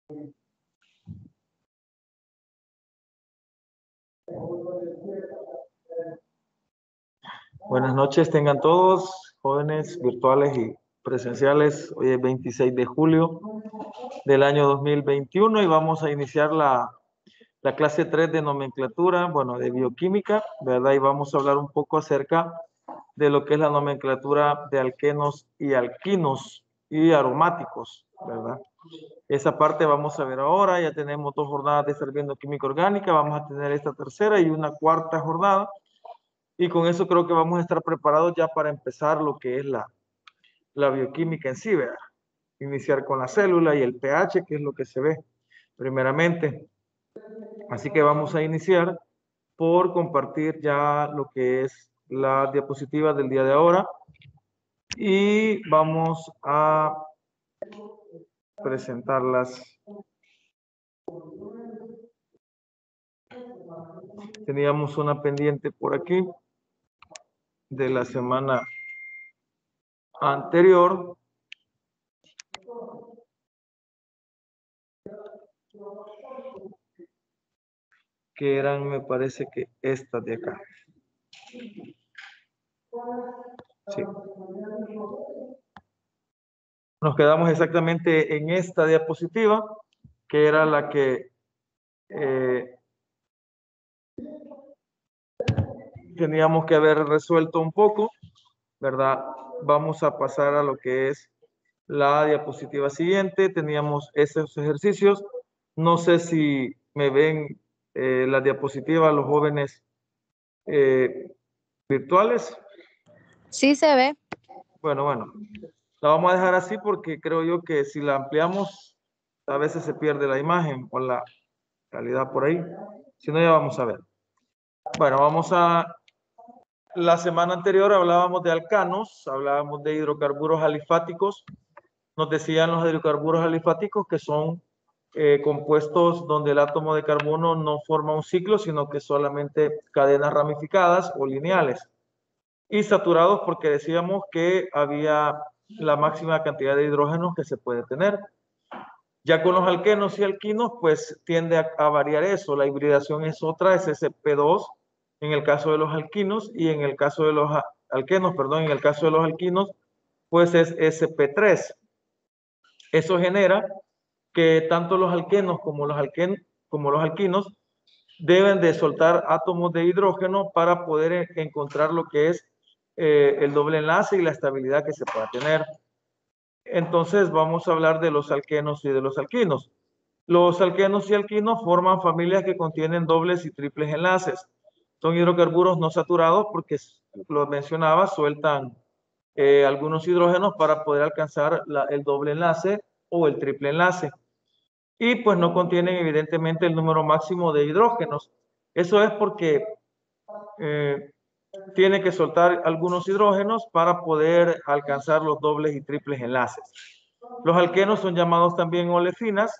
Buenas noches, tengan todos, jóvenes virtuales y presenciales. Hoy es 26 de julio del año 2021 y vamos a iniciar la clase 3 de nomenclatura, bueno, de bioquímica, ¿verdad? Y vamos a hablar un poco acerca de lo que es la nomenclatura de alquenos y alquinos y aromáticos, ¿verdad? Esa parte vamos a ver ahora. Ya tenemos 2 jornadas de estar viendo química orgánica, vamos a tener esta tercera y una cuarta jornada. Y con eso creo que vamos a estar preparados ya para empezar lo que es la bioquímica en sí, ¿verdad? Iniciar con la célula y el pH, que es lo que se ve primeramente. Así que vamos a iniciar por compartir ya lo que es la diapositiva del día de ahora. Y vamos a presentarlas. Teníamos una pendiente por aquí de la semana anterior. Que eran, me parece que estas de acá. Sí. Nos quedamos exactamente en esta diapositiva, que era la que teníamos que haber resuelto un poco, ¿verdad? Vamos a pasar a lo que es la diapositiva siguiente. Teníamos esos ejercicios. No sé si me ven la diapositiva, los jóvenes virtuales. Sí se ve. Bueno. La vamos a dejar así porque creo yo que si la ampliamos, a veces se pierde la imagen o la calidad por ahí. Si no, ya vamos a ver. Bueno, vamos a... La semana anterior hablábamos de alcanos, hablábamos de hidrocarburos alifáticos. Nos decían los hidrocarburos alifáticos que son compuestos donde el átomo de carbono no forma un ciclo, sino que solamente cadenas ramificadas o lineales. Y saturados porque decíamos que había la máxima cantidad de hidrógenos que se puede tener. Ya con los alquenos y alquinos, pues tiende a variar eso. La hibridación es otra, es sp2 en el caso de los alquinos, y en el caso de los alquenos, perdón, en el caso de los alquinos, pues es sp3. Eso genera que tanto los alquenos como los alquinos deben de soltar átomos de hidrógeno para poder encontrar lo que es el doble enlace y la estabilidad que se pueda tener. Entonces vamos a hablar de los alquenos y de los alquinos. Los alquenos y alquinos forman familias que contienen dobles y triples enlaces. Son hidrocarburos no saturados porque, lo mencionaba, sueltan algunos hidrógenos para poder alcanzar el doble enlace o el triple enlace. Y pues no contienen evidentemente el número máximo de hidrógenos. Eso es porque tiene que soltar algunos hidrógenos para poder alcanzar los dobles y triples enlaces. Los alquenos son llamados también olefinas.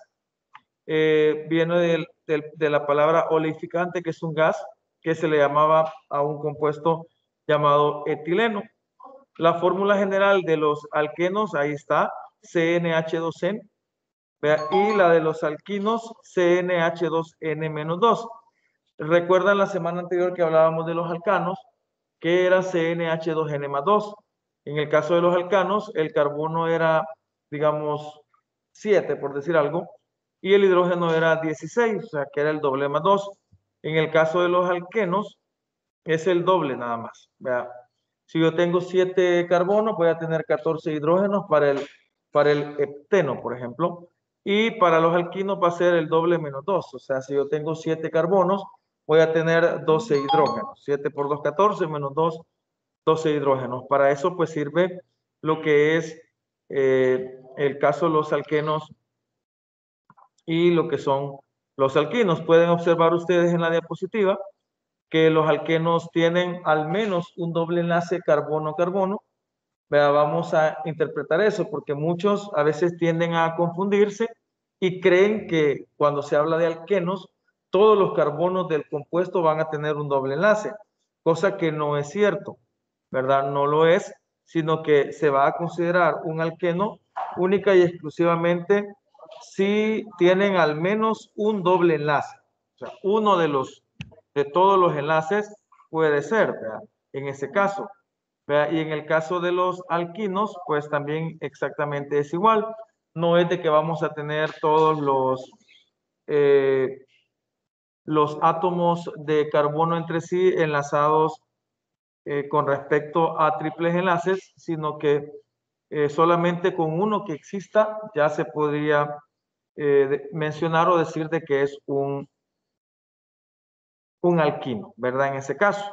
Viene de la palabra olefiante, que es un gas que se le llamaba a un compuesto llamado etileno. La fórmula general de los alquenos, ahí está, CnH2n, y la de los alquinos, CnH2n-2. ¿Recuerdan la semana anterior que hablábamos de los alcanos? Que era CnH2n+2. En el caso de los alcanos, el carbono era, digamos, 7, por decir algo, y el hidrógeno era 16, o sea, que era el doble más 2. En el caso de los alquenos, es el doble nada más. Vea, si yo tengo 7 carbonos, voy a tener 14 hidrógenos para el hepteno, por ejemplo, y para los alquinos va a ser el doble menos 2. O sea, si yo tengo 7 carbonos, voy a tener 12 hidrógenos. 7 por 2, 14, menos 2, 12 hidrógenos. Para eso pues sirve lo que es el caso de los alquenos y lo que son los alquinos. Pueden observar ustedes en la diapositiva que los alquenos tienen al menos un doble enlace carbono-carbono. Vamos a interpretar eso porque muchos a veces tienden a confundirse y creen que cuando se habla de alquenos, todos los carbonos del compuesto van a tener un doble enlace, cosa que no es cierto, ¿verdad? No lo es, sino que se va a considerar un alqueno única y exclusivamente si tienen al menos un doble enlace. O sea, uno de todos los enlaces puede ser, ¿verdad? En ese caso. ¿Verdad? Y en el caso de los alquinos, pues también exactamente es igual. No es de que vamos a tener todos los átomos de carbono entre sí enlazados con respecto a triples enlaces, sino que solamente con uno que exista ya se podría mencionar o decir de que es un alquino, ¿verdad? En ese caso.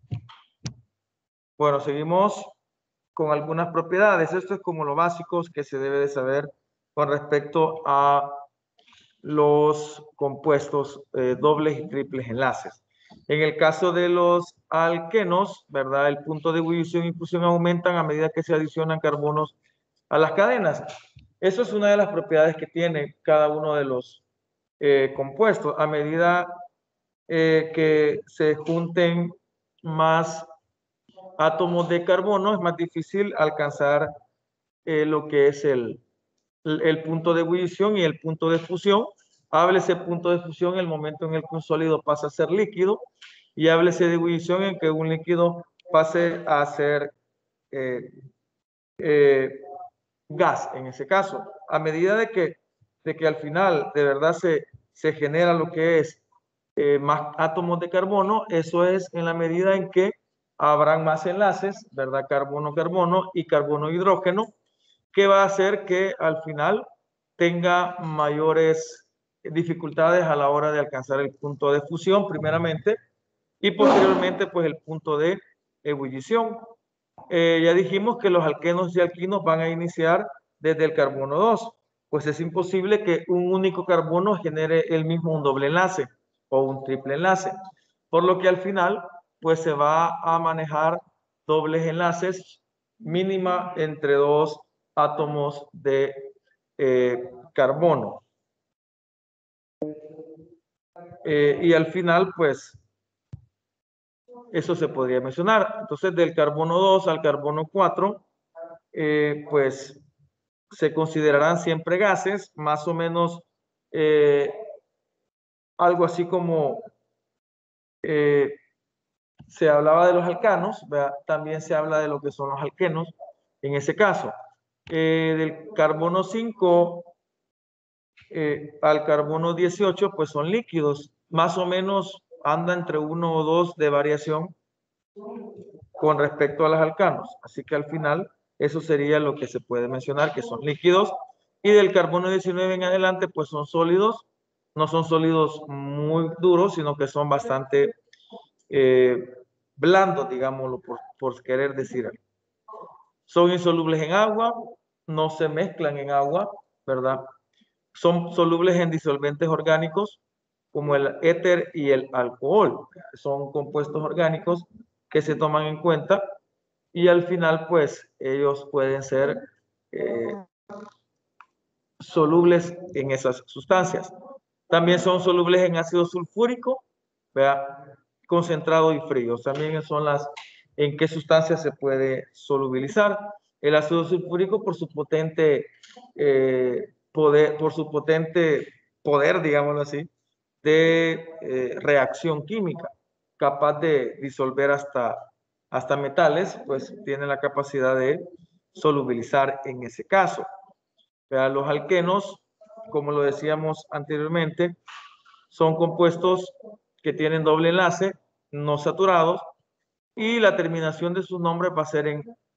Bueno, seguimos con algunas propiedades. Esto es como lo básico que se debe de saber con respecto a los compuestos dobles y triples enlaces. En el caso de los alquenos, ¿verdad? El punto de ebullición y fusión aumentan a medida que se adicionan carbonos a las cadenas. Eso es una de las propiedades que tiene cada uno de los compuestos. A medida que se junten más átomos de carbono, es más difícil alcanzar lo que es el punto de ebullición y el punto de fusión. Háblese punto de fusión en el momento en el que un sólido pasa a ser líquido y háblese de ebullición en que un líquido pase a ser gas, en ese caso. A medida de que al final de verdad se genera lo que es más átomos de carbono, eso es en la medida en que habrán más enlaces, ¿verdad? Carbono-carbono y carbono-hidrógeno, que va a hacer que al final tenga mayores dificultades a la hora de alcanzar el punto de fusión, primeramente, y posteriormente, pues el punto de ebullición. Ya dijimos que los alquenos y alquinos van a iniciar desde el carbono 2, pues es imposible que un único carbono genere el mismo un doble enlace o un triple enlace, por lo que al final, pues se va a manejar dobles enlaces mínima entre dos átomos de carbono. Y al final, pues, eso se podría mencionar. Entonces, del carbono 2 al carbono 4, pues, se considerarán siempre gases, más o menos algo así como se hablaba de los alcanos, ¿verdad? También se habla de lo que son los alquenos en ese caso. Del carbono 5 al carbono 18, pues son líquidos, más o menos anda entre 1 o 2 de variación con respecto a los alcanos. Así que al final, eso sería lo que se puede mencionar, que son líquidos. Y del carbono 19 en adelante, pues son sólidos. No son sólidos muy duros, sino que son bastante blandos, digámoslo, por querer decir algo. Son insolubles en agua, no se mezclan en agua, ¿verdad? Son solubles en disolventes orgánicos como el éter y el alcohol. Son compuestos orgánicos que se toman en cuenta y al final, pues, ellos pueden ser solubles en esas sustancias. También son solubles en ácido sulfúrico, ¿verdad? Concentrado y frío. También son en qué sustancias se puede solubilizar. El ácido sulfúrico por su potente poder, digámoslo así, de reacción química, capaz de disolver hasta metales, pues tiene la capacidad de solubilizar en ese caso. Los alquenos, como lo decíamos anteriormente, son compuestos que tienen doble enlace, no saturados, y la terminación de sus nombres va a ser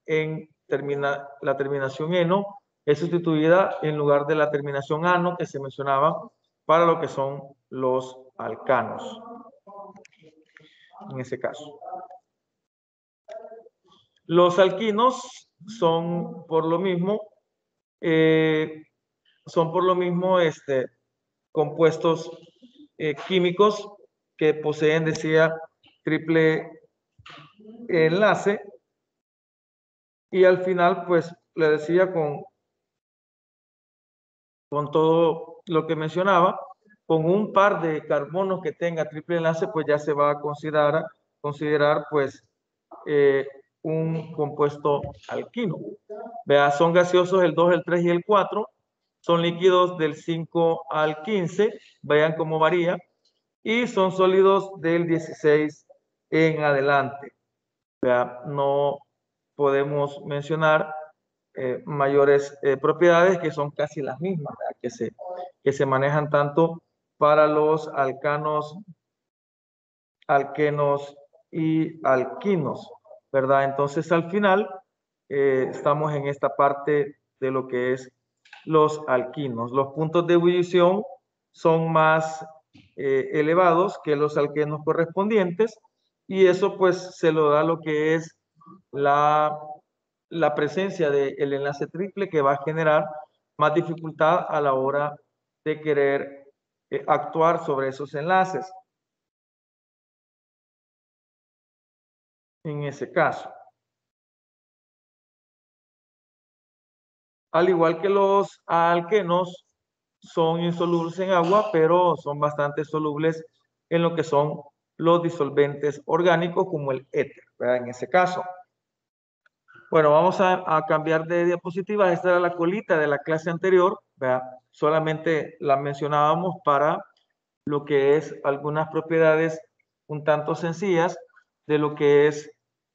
la terminación eno, es sustituida en lugar de la terminación ano que se mencionaba para lo que son los alcanos, en ese caso. Los alquinos son por lo mismo compuestos químicos que poseen, decía, triple enlace, y al final, pues, le decía con todo lo que mencionaba, con un par de carbonos que tenga triple enlace, pues ya se va a considerar pues, un compuesto alquino. Vea, son gaseosos el 2, el 3 y el 4, son líquidos del 5 al 15, vean cómo varía, y son sólidos del 16 en adelante. Vea, no podemos mencionar mayores propiedades que son casi las mismas, que se manejan tanto para los alcanos, alquenos y alquinos, ¿verdad? Entonces al final estamos en esta parte de lo que es los alquinos. Los puntos de ebullición son más elevados que los alquenos correspondientes y eso pues se lo da lo que es la presencia del enlace triple, que va a generar más dificultad a la hora de querer actuar sobre esos enlaces. En ese caso. Al igual que los alquenos, son insolubles en agua, pero son bastante solubles en lo que son los disolventes orgánicos, como el éter, ¿verdad? En ese caso. Bueno, vamos a cambiar de diapositiva. Esta era la colita de la clase anterior, ¿verdad? Solamente la mencionábamos para lo que es algunas propiedades un tanto sencillas de lo que es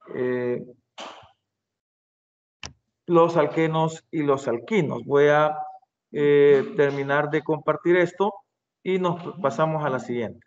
los alquenos y los alquinos. Voy a terminar de compartir esto y nos pasamos a la siguiente.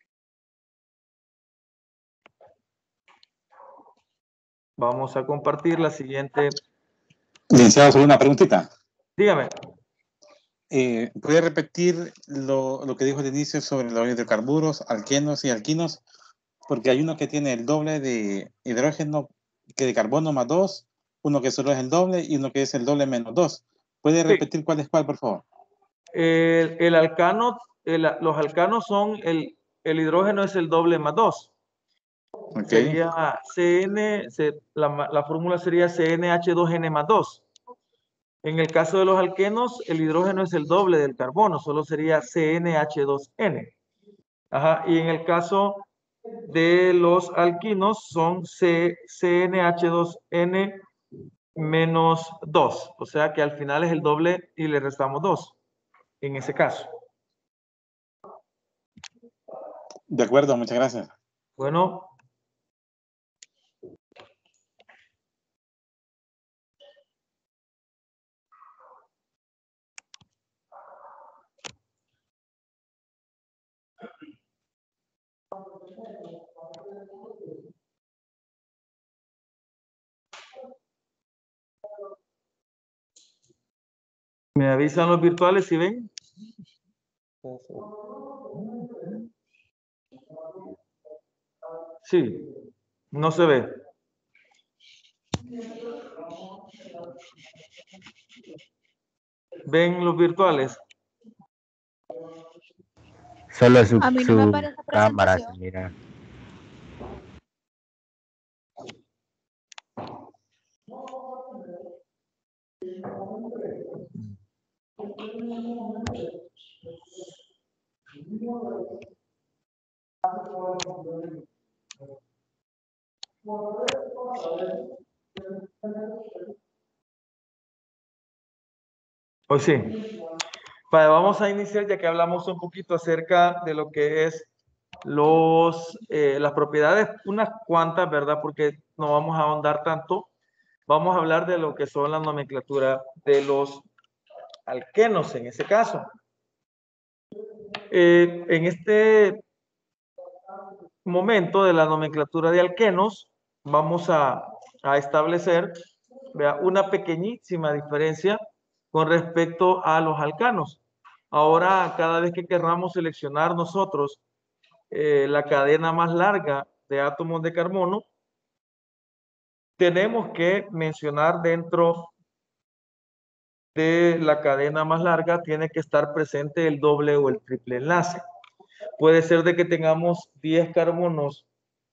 Vamos a compartir la siguiente. Licenciado, solo una preguntita. Dígame. ¿Puede repetir lo que dijo al inicio sobre los hidrocarburos, alquenos y alquinos? Porque hay uno que tiene el doble de hidrógeno que de carbono más 2, uno que solo es el doble y uno que es el doble menos 2. ¿Puede repetir cuál es cuál, por favor? El alcano, los alcanos son el hidrógeno es el doble más 2. Okay. Sería la fórmula sería CnH2n más 2. En el caso de los alquenos, el hidrógeno es el doble del carbono, solo sería CnH2n. Ajá. Y en el caso de los alquinos son CnH2n menos 2. O sea que al final es el doble y le restamos 2. En ese caso. De acuerdo, muchas gracias. Bueno. ¿Me avisan los virtuales si ven? Sí, no se ve. ¿Ven los virtuales? Solo su cámara se mira. Pues sí. Vale, vamos a iniciar ya que hablamos un poquito acerca de lo que es las propiedades, unas cuantas, ¿verdad? Porque no vamos a ahondar tanto. Vamos a hablar de lo que son la nomenclatura de los alquenos en ese caso. En este momento de la nomenclatura de alquenos, vamos a establecer, vea, una pequeñísima diferencia con respecto a los alcanos. Ahora, cada vez que querramos seleccionar nosotros la cadena más larga de átomos de carbono, tenemos que mencionar dentro de la cadena más larga, tiene que estar presente el doble o el triple enlace. Puede ser de que tengamos 10 carbonos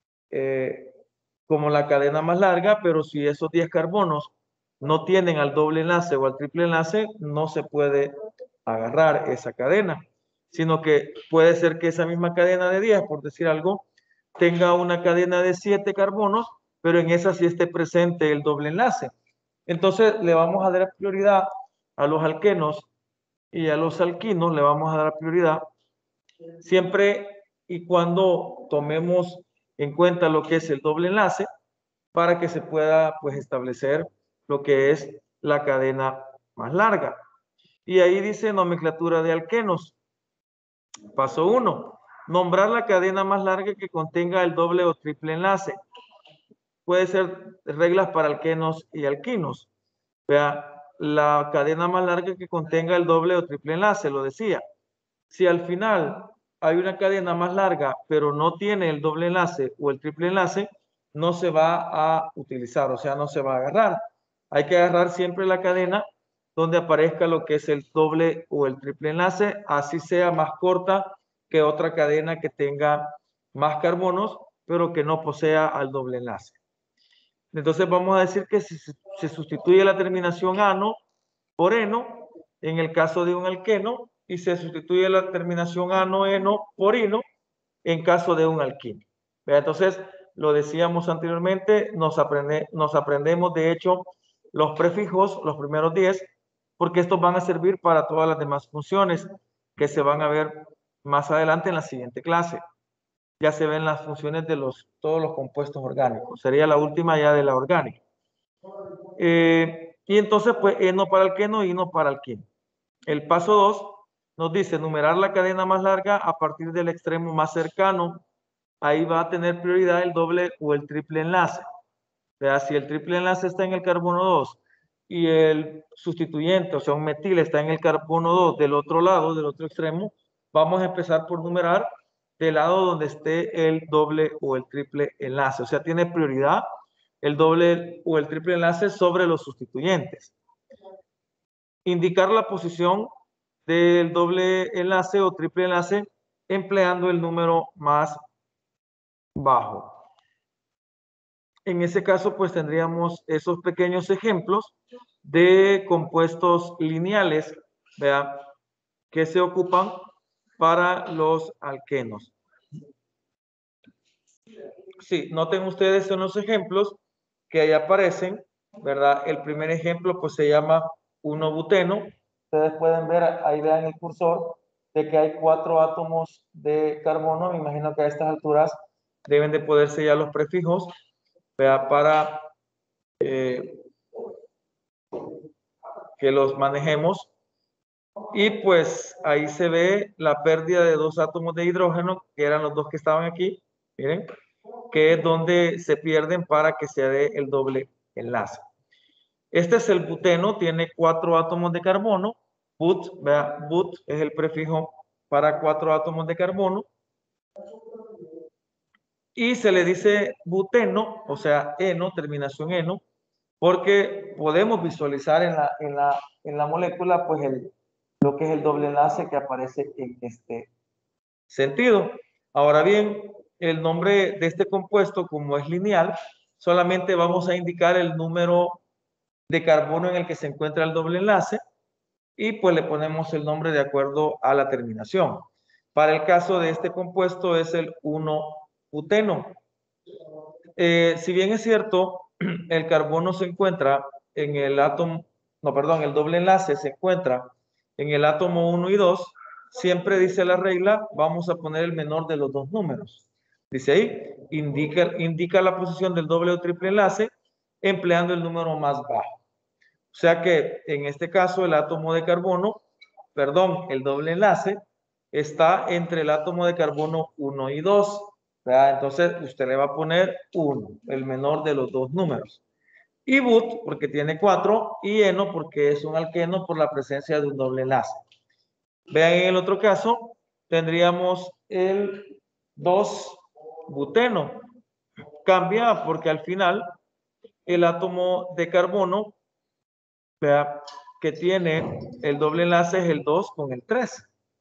como la cadena más larga, pero si esos 10 carbonos no tienen al doble enlace o al triple enlace, no se puede agarrar esa cadena, sino que puede ser que esa misma cadena de 10, por decir algo, tenga una cadena de 7 carbonos, pero en esa sí esté presente el doble enlace. Entonces le vamos a dar prioridad a los alquenos y a los alquinos le vamos a dar prioridad siempre y cuando tomemos en cuenta lo que es el doble enlace para que se pueda pues establecer lo que es la cadena más larga. Y ahí dice nomenclatura de alquenos. Paso 1. Nombrar la cadena más larga que contenga el doble o triple enlace. Puede ser reglas para alquenos y alquinos. Vea, la cadena más larga que contenga el doble o triple enlace, lo decía. Si al final hay una cadena más larga, pero no tiene el doble enlace o el triple enlace, no se va a utilizar, o sea, no se va a agarrar. Hay que agarrar siempre la cadena donde aparezca lo que es el doble o el triple enlace, así sea más corta que otra cadena que tenga más carbonos, pero que no posea al doble enlace. Entonces vamos a decir que si se sustituye la terminación ano por eno, en el caso de un alqueno, y se sustituye la terminación ano-eno por ino, en caso de un alquino. Entonces, lo decíamos anteriormente, nos aprendemos de hecho los prefijos, los primeros 10, porque estos van a servir para todas las demás funciones que se van a ver más adelante en la siguiente clase. Ya se ven las funciones de todos los compuestos orgánicos. Sería la última ya de la orgánica. Y entonces, pues, eno para alqueno y ino para alquino. El paso 2 nos dice numerar la cadena más larga a partir del extremo más cercano. Ahí va a tener prioridad el doble o el triple enlace. Vea, si el triple enlace está en el carbono 2 y el sustituyente, o sea, un metil está en el carbono 2 del otro lado, del otro extremo, vamos a empezar por numerar del lado donde esté el doble o el triple enlace. O sea, tiene prioridad el doble o el triple enlace sobre los sustituyentes. Indicar la posición del doble enlace o triple enlace empleando el número más bajo. En ese caso, pues tendríamos esos pequeños ejemplos de compuestos lineales, ¿vea? Que se ocupan para los alquenos. Sí, noten ustedes en los ejemplos que ahí aparecen, ¿verdad? El primer ejemplo pues se llama 1-buteno. Ustedes pueden ver, ahí vean el cursor, de que hay 4 átomos de carbono. Me imagino que a estas alturas deben de poderse ya los prefijos, ¿verdad? Para que los manejemos. Y pues ahí se ve la pérdida de 2 átomos de hidrógeno, que eran los 2 que estaban aquí, miren, que es donde se pierden para que se dé el doble enlace. Este es el buteno, tiene 4 átomos de carbono. But, vea, but es el prefijo para 4 átomos de carbono. Y se le dice buteno, o sea, eno, terminación eno, porque podemos visualizar en la molécula pues lo que es el doble enlace que aparece en este sentido. Ahora bien, el nombre de este compuesto, como es lineal, solamente vamos a indicar el número de carbono en el que se encuentra el doble enlace y pues le ponemos el nombre de acuerdo a la terminación. Para el caso de este compuesto es el 1-buteno. Si bien es cierto, el carbono se encuentra en el átomo, no, perdón, el doble enlace se encuentra en el átomo 1 y 2, siempre dice la regla, vamos a poner el menor de los dos números. Dice ahí, indica la posición del doble o triple enlace empleando el número más bajo. O sea que en este caso el átomo de carbono, perdón, el doble enlace está entre el átomo de carbono 1 y 2. ¿Verdad? Entonces usted le va a poner 1, el menor de los dos números. Y but porque tiene 4 y eno porque es un alqueno por la presencia de un doble enlace. Vean en el otro caso, tendríamos el 2-buteno. Cambia porque al final el átomo de carbono, vea, que tiene el doble enlace es el 2 con el 3.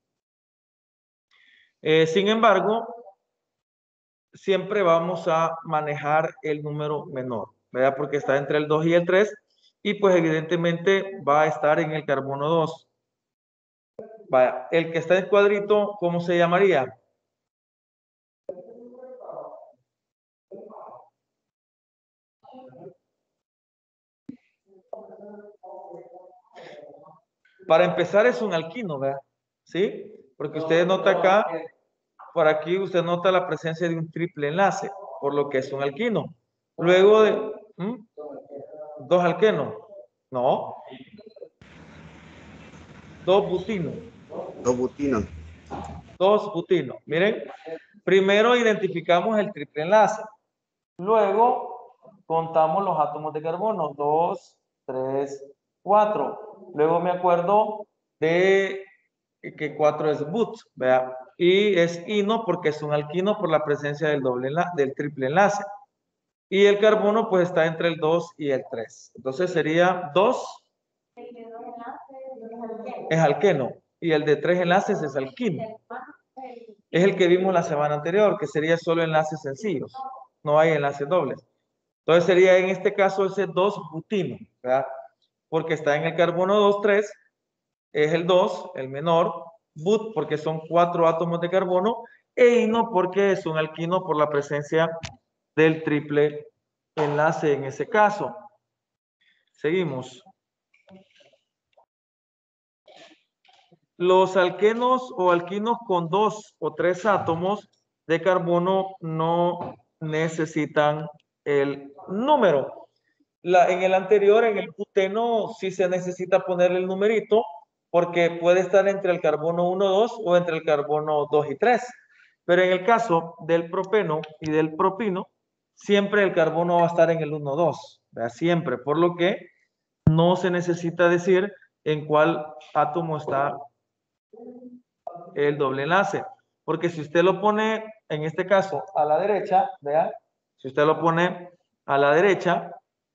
Sin embargo, siempre vamos a manejar el número menor, ¿verdad? Porque está entre el 2 y el 3 y pues evidentemente va a estar en el carbono 2. Vaya, el que está en cuadrito, ¿cómo se llamaría? Para empezar es un alquino, ¿verdad? ¿Sí? Porque usted nota acá, por aquí usted nota la presencia de un triple enlace, por lo que es un alquino. Luego de... ¿Dos alquenos? No. Dos butinos. Dos butinos. Dos butinos. Miren, primero identificamos el triple enlace. Luego contamos los átomos de carbono. 2, 3, 4. Luego me acuerdo de que 4 es but, vea. Y es ino porque es un alquino por la presencia del triple enlace. Y el carbono pues está entre el 2 y el 3. Entonces sería 2 es alqueno y el de 3 enlaces es alquino. Es el que vimos la semana anterior, que sería solo enlaces sencillos. No hay enlaces dobles. Entonces sería en este caso ese 2-butino, ¿verdad? Porque está en el carbono 2, 3, es el 2, el menor, but porque son 4 átomos de carbono, e ino porque es un alquino por la presencia del triple enlace en ese caso. Seguimos. Los alquenos o alquinos con 2 o 3 átomos de carbono no necesitan el número. En el anterior, en el buteno, sí se necesita ponerle el numerito porque puede estar entre el carbono 1, 2 o entre el carbono 2 y 3. Pero en el caso del propeno y del propino, siempre el carbono va a estar en el 1, 2. ¿Verdad? Siempre, por lo que no se necesita decir en cuál átomo está el doble enlace. Porque si usted lo pone, en este caso, a la derecha, vean, si usted lo pone a la derecha,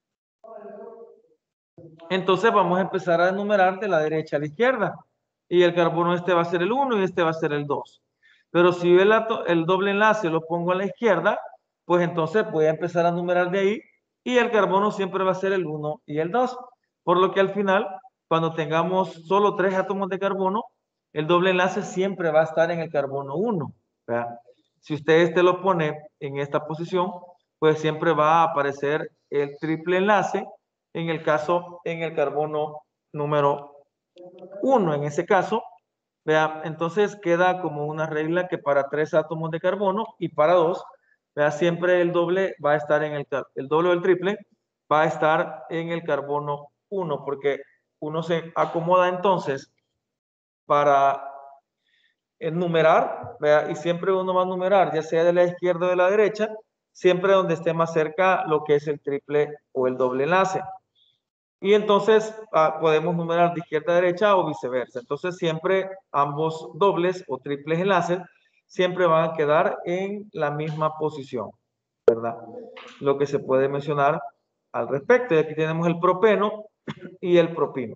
entonces vamos a empezar a enumerar de la derecha a la izquierda. Y el carbono este va a ser el 1 y este va a ser el 2. Pero si el doble enlace lo pongo a la izquierda, pues entonces voy a empezar a numerar de ahí y el carbono siempre va a ser el 1 y el 2. Por lo que al final, cuando tengamos solo 3 átomos de carbono, el doble enlace siempre va a estar en el carbono 1. ¿Verdad? Si usted lo pone en esta posición, pues siempre va a aparecer el triple enlace en el carbono número 1. En ese caso, vea, entonces queda como una regla que para 3 átomos de carbono y para 2, vea, siempre el doble va a estar el doble o el triple va a estar en el carbono 1, porque uno se acomoda entonces para numerar, vea, y siempre uno va a numerar, ya sea de la izquierda o de la derecha, siempre donde esté más cerca lo que es el triple o el doble enlace. Y entonces podemos numerar de izquierda a derecha o viceversa. Entonces siempre ambos dobles o triples enlaces siempre van a quedar en la misma posición, ¿verdad? Lo que se puede mencionar al respecto. Y aquí tenemos el propeno y el propino.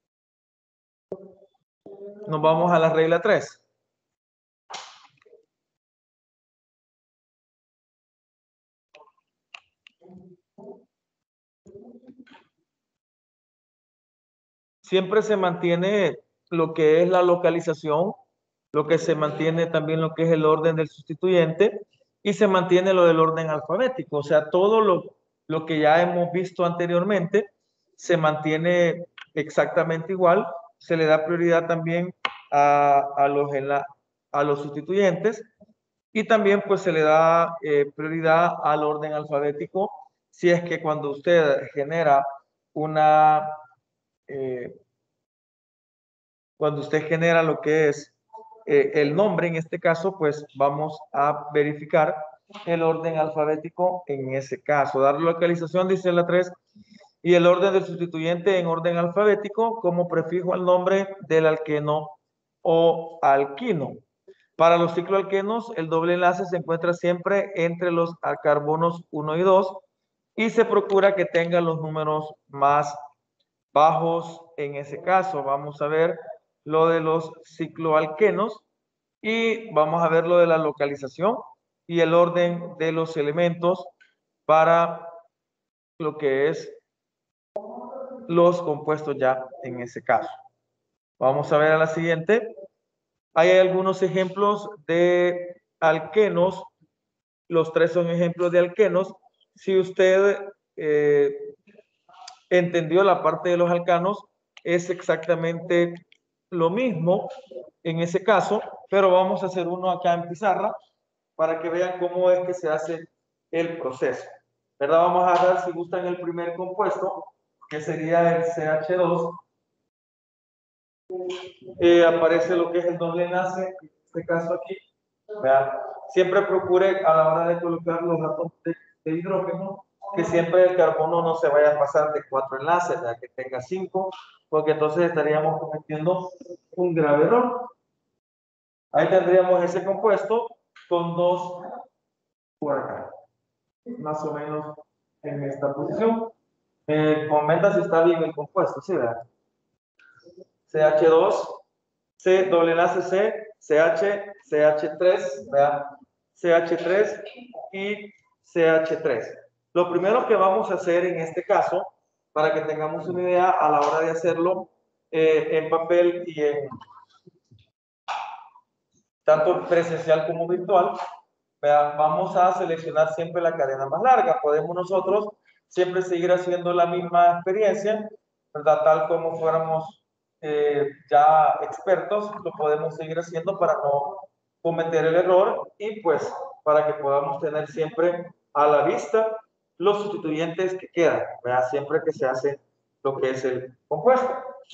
Nos vamos a la regla 3. Siempre se mantiene lo que es la localización, lo que se mantiene también lo que es el orden del sustituyente y se mantiene lo del orden alfabético. O sea, todo lo que ya hemos visto anteriormente se mantiene exactamente igual. Se le da prioridad también a los sustituyentes y también pues se le da prioridad al orden alfabético si es que cuando usted genera cuando usted genera lo que es el nombre, en este caso, pues vamos a verificar el orden alfabético en ese caso. Dar localización, dice la 3, y el orden del sustituyente en orden alfabético como prefijo al nombre del alqueno o alquino. Para los cicloalquenos, el doble enlace se encuentra siempre entre los carbonos 1 y 2 y se procura que tenga los números más bajos en ese caso. Vamos a ver lo de los cicloalquenos y vamos a ver lo de la localización y el orden de los elementos para lo que es los compuestos ya en ese caso. Vamos a ver a la siguiente. Hay algunos ejemplos de alquenos. Los 3 son ejemplos de alquenos. Si usted entendió la parte de los alcanos, es exactamente lo mismo en ese caso, pero vamos a hacer uno acá en pizarra para que vean cómo es que se hace el proceso. ¿Verdad? Vamos a dar, si gustan, el primer compuesto, que sería el CH2. Aparece lo que es el doble enlace, en este caso aquí. Vean, siempre procure a la hora de colocar los átomos de hidrógeno que siempre el carbono no se vaya a pasar de 4 enlaces, ya que tenga 5, porque entonces estaríamos cometiendo un grave error. Ahí tendríamos ese compuesto con 2 por acá, más o menos en esta posición. Comenta si está bien el compuesto, ¿sí? ¿Verdad? CH2, C, doble enlace C, CH, CH3, ¿verdad? CH3 y CH3. Lo primero que vamos a hacer en este caso, para que tengamos una idea a la hora de hacerlo en papel y en tanto presencial como virtual, ¿verdad? Vamos a seleccionar siempre la cadena más larga. Podemos nosotros siempre seguir haciendo la misma experiencia, ¿verdad? Tal como fuéramos ya expertos, lo podemos seguir haciendo para no cometer el error y pues para que podamos tener siempre a la vista los sustituyentes que quedan, ¿verdad? Siempre que se hace lo que es el compuesto.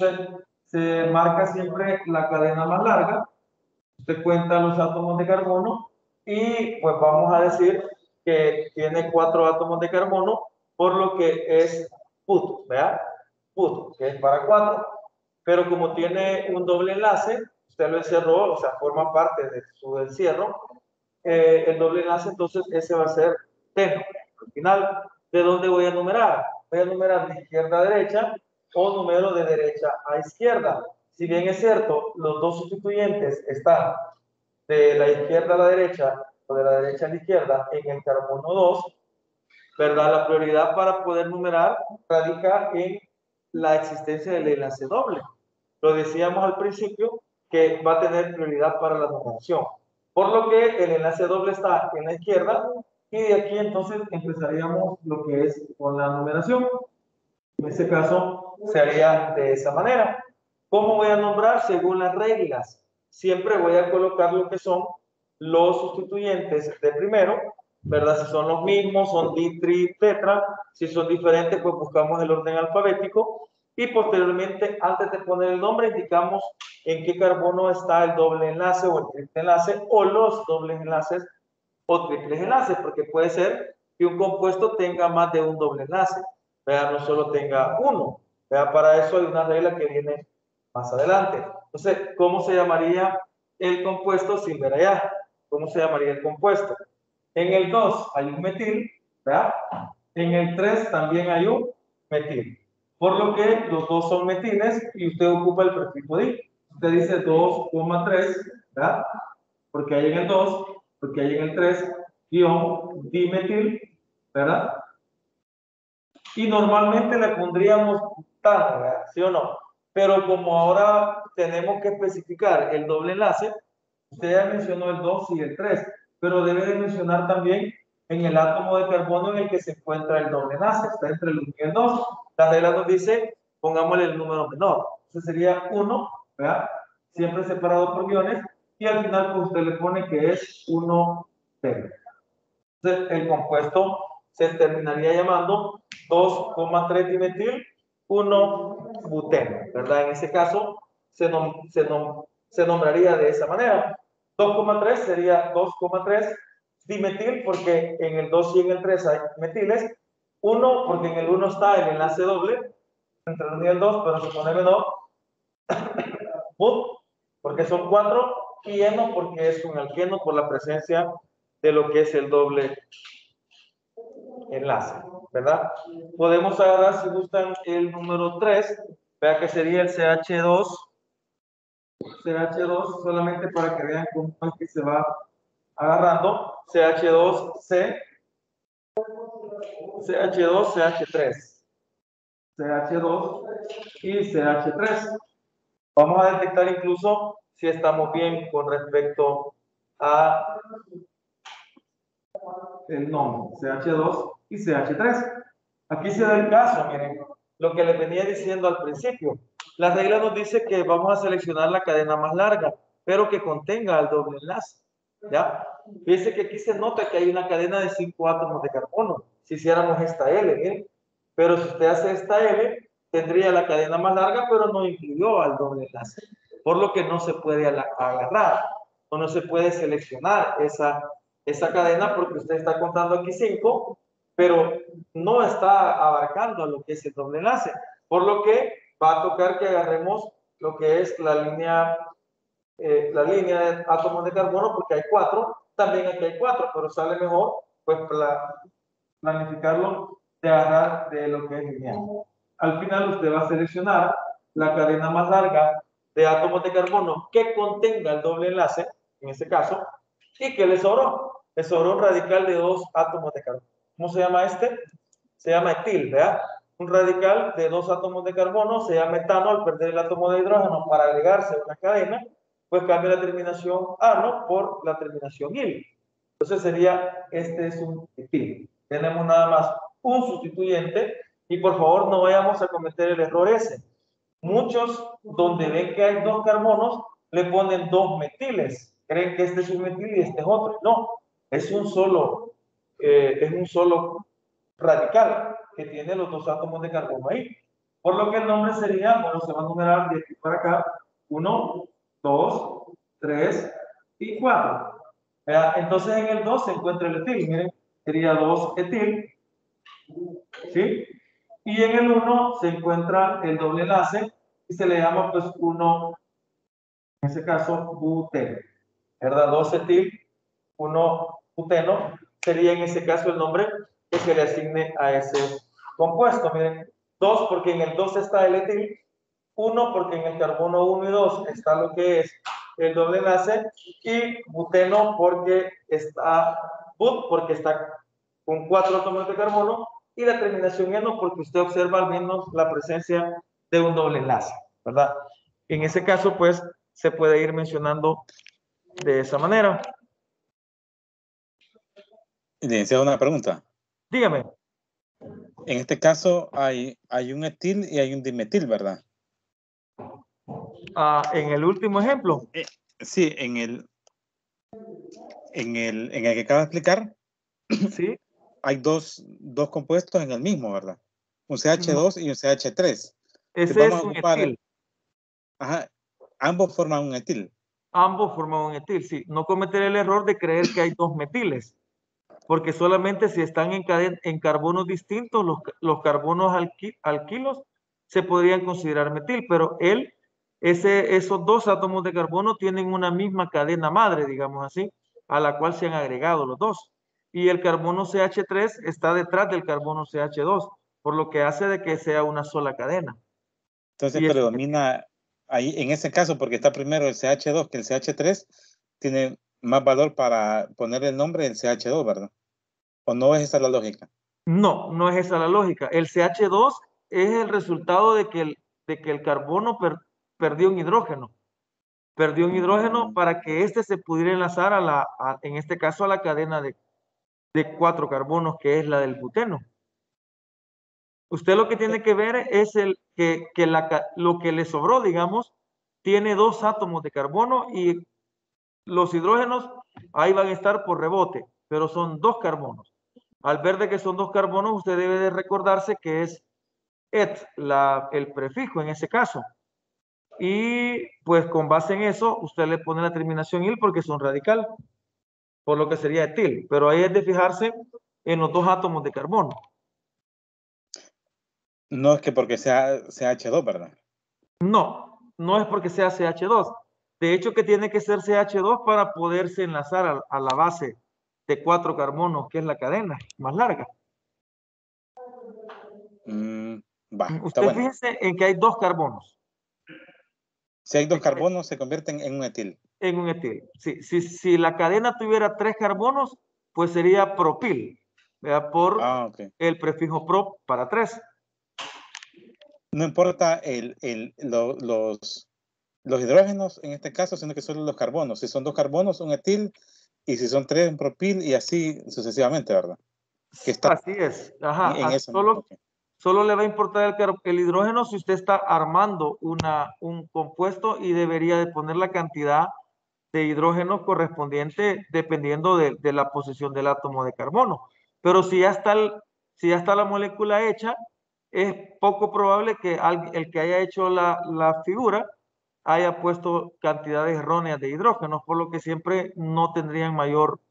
Se marca siempre la cadena más larga, usted cuenta los átomos de carbono y pues vamos a decir que tiene 4 átomos de carbono, por lo que es put, ¿verdad? Put, que es para 4. Pero como tiene un doble enlace, usted lo encerró, o sea, forma parte de su encierro, el doble enlace, entonces ese va a ser teno. Al final, ¿de dónde voy a numerar? Voy a numerar de izquierda a derecha o número de derecha a izquierda. Si bien es cierto, los dos sustituyentes están de la izquierda a la derecha o de la derecha a la izquierda en el carbono 2, ¿verdad? La prioridad para poder numerar radica en la existencia del enlace doble. Lo decíamos al principio que va a tener prioridad para la numeración. Por lo que el enlace doble está en la izquierda y de aquí entonces empezaríamos lo que es con la numeración. En este caso se haría de esa manera. ¿Cómo voy a nombrar? Según las reglas. Siempre voy a colocar lo que son los sustituyentes de primero, ¿verdad? Si son los mismos, son di, tri, tetra. Si son diferentes, pues buscamos el orden alfabético. Y posteriormente, antes de poner el nombre, indicamos en qué carbono está el doble enlace o el triple enlace o los dobles enlaces o triples enlaces, porque puede ser que un compuesto tenga más de un doble enlace, ¿verdad? No solo tenga uno, ¿verdad? Para eso hay una regla que viene más adelante. Entonces, ¿cómo se llamaría el compuesto sin ver allá? ¿Cómo se llamaría el compuesto? En el 2 hay un metil, ¿verdad? En el 3 también hay un metil. Por lo que los dos son metiles y usted ocupa el prefijo di. Usted dice 2,3, ¿verdad? Porque hay en el 2, porque hay en el 3, guión dimetil, ¿verdad? Y normalmente le pondríamos butano, ¿verdad? ¿Sí o no? Pero como ahora tenemos que especificar el doble enlace, usted ya mencionó el 2 y el 3, pero debe de mencionar también en el átomo de carbono en el que se encuentra el doble enlace, está entre el 1 y el 2. La regla nos dice, pongámosle el número menor. Entonces sería 1, ¿verdad? Siempre separado por guiones, y al final pues usted le pone que es 1 teno. Entonces el compuesto se terminaría llamando 2,3 dimetil 1 buteno, ¿verdad? En ese caso se nombraría de esa manera. 2,3 sería 2,3 dimetil porque en el 2 y en el 3 hay metiles. 1 porque en el 1 está el enlace doble entre el 1 y el 2, pero se pone menor. But porque son 4 y eno porque es un alqueno por la presencia de lo que es el doble enlace, ¿verdad? Podemos agarrar, si gustan, el número 3, vea que sería el CH2, solamente para que vean cómo es que se va agarrando, CH2C, CH2, CH3, CH2 y CH3. Vamos a detectar incluso si estamos bien con respecto a el nombre, CH2 y CH3. Aquí se da el caso, miren, lo que les venía diciendo al principio. La regla nos dice que vamos a seleccionar la cadena más larga, pero que contenga el doble enlace. ¿Ya? Fíjense que aquí se nota que hay una cadena de 5 átomos de carbono. Si hiciéramos esta L, ¿bien? Pero si usted hace esta L, tendría la cadena más larga, pero no incluyó al doble enlace. Por lo que no se puede agarrar o no se puede seleccionar esa cadena porque usted está contando aquí 5, pero no está abarcando lo que es el doble enlace. Por lo que va a tocar que agarremos lo que es la línea de átomos de carbono, porque hay 4, también aquí hay 4, pero sale mejor pues planificarlo de agarrar de lo que es lineal. Al final usted va a seleccionar la cadena más larga de átomos de carbono que contenga el doble enlace, en este caso, y que le sobró. Le sobró un radical de 2 átomos de carbono. ¿Cómo se llama este? Se llama etil, ¿verdad? Un radical de 2 átomos de carbono se llama etano al perder el átomo de hidrógeno para agregarse a una cadena, pues cambia la terminación ano por la terminación il. Entonces sería, este es un etil. Tenemos nada más un sustituyente y por favor no vayamos a cometer el error ese. Muchos, donde ven que hay 2 carbonos, le ponen 2 metiles. Creen que este es un metil y este es otro. No, es un solo radical que tiene los 2 átomos de carbono ahí. Por lo que el nombre sería, bueno, se va a numerar de aquí para acá, 1, 2, 3 y 4. Entonces en el 2 se encuentra el etil, miren, sería 2 etil, ¿sí? Y en el 1 se encuentra el doble enlace y se le llama pues 1, en ese caso, buteno, ¿verdad? 2 etil, 1 buteno, sería en ese caso el nombre que se le asigne a ese compuesto. Miren, 2 porque en el 2 está el etil, 1 porque en el carbono 1 y 2 está lo que es el doble enlace, y buteno porque está con 4 átomos de carbono, y la terminación eno porque usted observa al menos la presencia de un doble enlace, ¿verdad? En ese caso, pues, se puede ir mencionando de esa manera. Licenciado, una pregunta. Dígame. En este caso hay un etil y hay un dimetil, ¿verdad? En el último ejemplo. Sí, en el que acaba de explicar, Sí. hay dos compuestos en el mismo, ¿verdad? Un CH2 y un CH3. Ese es un etil. Ajá, ambos forman un etil. Ambos forman un etil, sí. No cometer el error de creer que hay 2 metiles, porque solamente si están en carbonos distintos, los carbonos alquilos se podrían considerar metil, pero esos 2 átomos de carbono tienen una misma cadena madre, digamos así, a la cual se han agregado los 2. Y el carbono CH3 está detrás del carbono CH2, por lo que hace de que sea una sola cadena. Entonces predomina ahí, en ese caso, porque está primero el CH2 que el CH3, tiene más valor para poner el nombre del CH2, ¿verdad? ¿O no es esa la lógica? No, no es esa la lógica. El CH2 es el resultado de que el carbono perdió un hidrógeno. Perdió un hidrógeno para que éste se pudiera enlazar en este caso, a la cadena de 4 carbonos, que es la del buteno. Usted lo que tiene que ver es lo que le sobró, digamos, tiene 2 átomos de carbono y los hidrógenos ahí van a estar por rebote, pero son 2 carbonos. Al ver de que son 2 carbonos, usted debe de recordarse que es el prefijo en ese caso. Y pues con base en eso, usted le pone la terminación il porque es un radical, por lo que sería etil. Pero ahí es de fijarse en los 2 átomos de carbono. No es que porque sea CH2, ¿verdad? No, no es porque sea CH2. De hecho, que tiene que ser CH2 para poderse enlazar a la base de 4 carbonos, que es la cadena más larga. Usted bueno. fíjese en que hay 2 carbonos. Si hay 2 carbonos, se convierten en un etil. En un etil. Sí, si la cadena tuviera 3 carbonos, pues sería propil, ¿verdad? Por el prefijo pro para 3. No importa los hidrógenos en este caso, sino que solo los carbonos. Si son 2 carbonos, un etil, y si son 3, un propil, y así sucesivamente, ¿verdad? Así es. Ajá. Solo le va a importar el hidrógeno si usted está armando un compuesto y debería de poner la cantidad de hidrógeno correspondiente dependiendo de la posición del átomo de carbono. Pero si ya está la molécula hecha, es poco probable que el que haya hecho la figura haya puesto cantidades erróneas de hidrógeno, por lo que siempre no tendrían mayor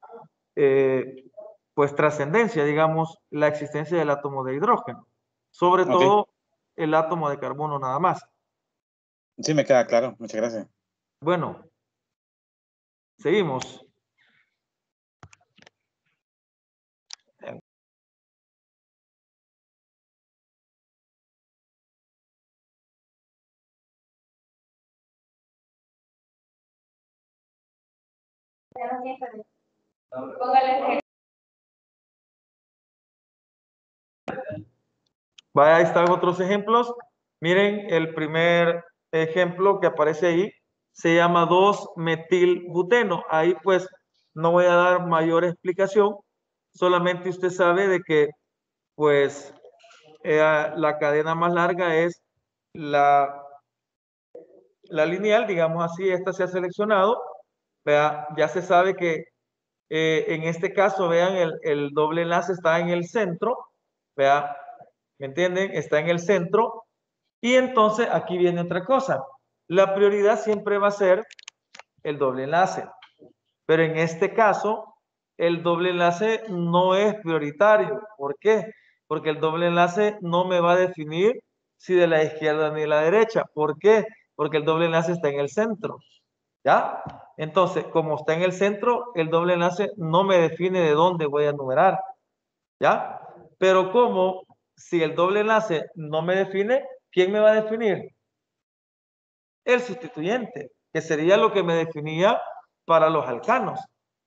pues trascendencia, digamos, la existencia del átomo de hidrógeno. Sobre Ok. todo el átomo de carbono nada más. Sí, me queda claro. Muchas gracias. Bueno, seguimos. Vaya, ahí están otros ejemplos. Miren, el primer ejemplo que aparece ahí se llama 2-metilbuteno. Ahí pues no voy a dar mayor explicación, solamente usted sabe de que pues la cadena más larga es la lineal, digamos así, esta se ha seleccionado. Vea, ya se sabe que en este caso, vean, el doble enlace está en el centro, vea, ¿me entienden? Está en el centro. Y entonces aquí viene otra cosa. La prioridad siempre va a ser el doble enlace. Pero en este caso, el doble enlace no es prioritario. ¿Por qué? Porque el doble enlace no me va a definir si de la izquierda ni de la derecha. ¿Por qué? Porque el doble enlace está en el centro. ¿Ya? Entonces, como está en el centro, el doble enlace no me define de dónde voy a numerar. ¿Ya? Pero como si el doble enlace no me define, ¿quién me va a definir? El sustituyente, que sería lo que me definía para los alcanos.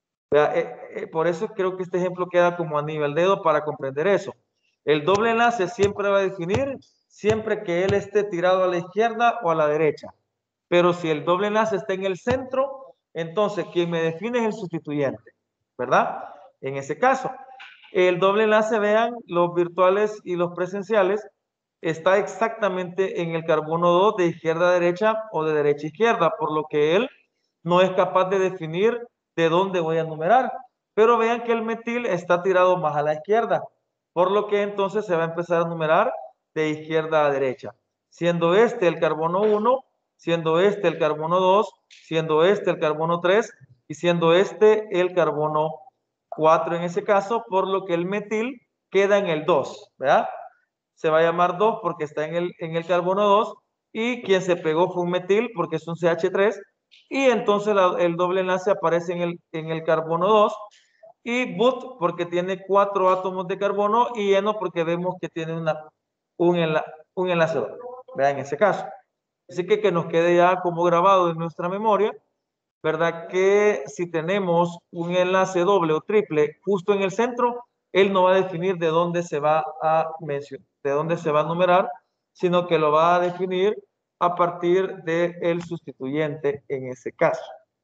Por eso creo que este ejemplo queda como anillo al dedo para comprender eso. El doble enlace siempre va a definir siempre que él esté tirado a la izquierda o a la derecha. Pero si el doble enlace está en el centro, entonces quien me define es el sustituyente, ¿verdad? En ese caso, el doble enlace, vean, los virtuales y los presenciales, está exactamente en el carbono 2 de izquierda a derecha o de derecha a izquierda, por lo que él no es capaz de definir de dónde voy a numerar. Pero vean que el metil está tirado más a la izquierda, por lo que entonces se va a empezar a numerar de izquierda a derecha, siendo este el carbono 1, siendo este el carbono 2, siendo este el carbono 3 y siendo este el carbono 4 en ese caso, por lo que el metil queda en el 2, ¿verdad? Se va a llamar 2 porque está en el carbono 2 y quien se pegó fue un metil porque es un CH3 y entonces el doble enlace aparece en el carbono 2 y but porque tiene 4 átomos de carbono y eno porque vemos que tiene un enlace doble. Vean ese caso. Así que nos quede ya como grabado en nuestra memoria, ¿verdad? Que si tenemos un enlace doble o triple justo en el centro, él no va a definir de dónde se va a mencionar, de dónde se va a numerar, sino que lo va a definir a partir del sustituyente en ese caso.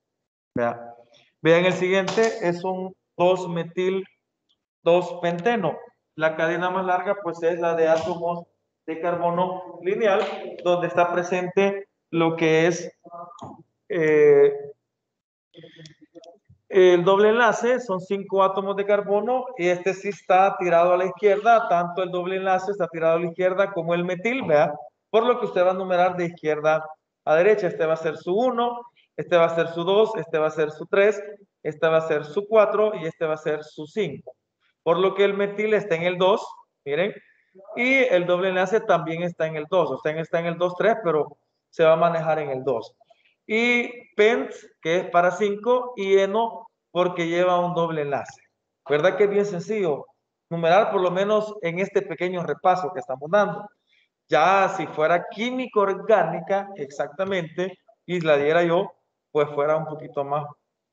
Vean el siguiente, es un 2-metil-2-penteno. La cadena más larga pues es la de átomos de carbono lineal, donde está presente lo que es el doble enlace, son 5 átomos de carbono y este sí está tirado a la izquierda, tanto el doble enlace está tirado a la izquierda como el metil, vea, por lo que usted va a numerar de izquierda a derecha. Este va a ser su 1, este va a ser su 2, este va a ser su 3, este va a ser su 4 y este va a ser su 5. Por lo que el metil está en el 2, miren, y el doble enlace también está en el 2, o sea, está en el 2-3, pero se va a manejar en el 2. Y pent, que es para 5, y eno, porque lleva un doble enlace. ¿Verdad que es bien sencillo? Numerar por lo menos en este pequeño repaso que estamos dando. Ya si fuera química orgánica, exactamente, y la diera yo, pues fuera un poquito más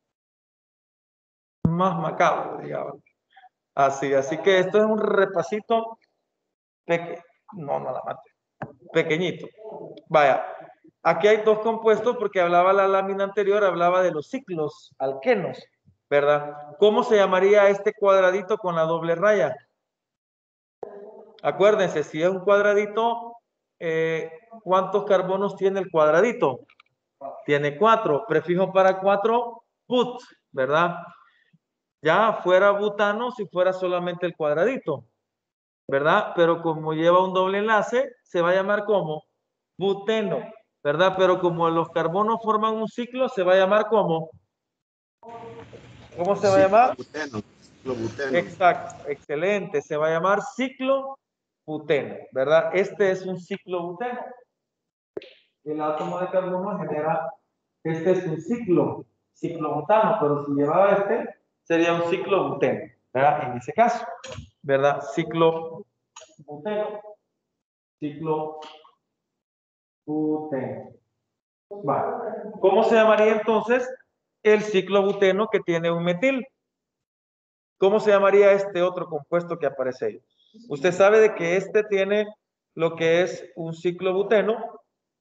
macabro, digamos. Así que esto es un repasito no la mate, pequeñito. Vaya, aquí hay dos compuestos porque hablaba la lámina anterior, hablaba de los ciclos alquenos, ¿verdad? ¿Cómo se llamaría este cuadradito con la doble raya? Acuérdense, si es un cuadradito, ¿cuántos carbonos tiene el cuadradito? Tiene 4. Prefijo para 4, but, ¿verdad? Ya fuera butano si fuera solamente el cuadradito, ¿verdad? Pero como lleva un doble enlace, se va a llamar como buteno, ¿verdad? Pero como los carbonos forman un ciclo, se va a llamar como, ¿cómo se va a llamar? Ciclobuteno. Exacto, excelente. Se va a llamar ciclo buteno, ¿verdad? Este es un ciclo buteno. El átomo de carbono genera, este es un ciclo butano, pero si llevaba este, sería un ciclo buteno, ¿verdad? En ese caso, ¿verdad? Ciclo buteno, ciclo buteno. Vale. ¿Cómo se llamaría entonces el ciclo buteno que tiene un metil? ¿Cómo se llamaría este otro compuesto que aparece ahí? Usted sabe de que este tiene lo que es un ciclo buteno,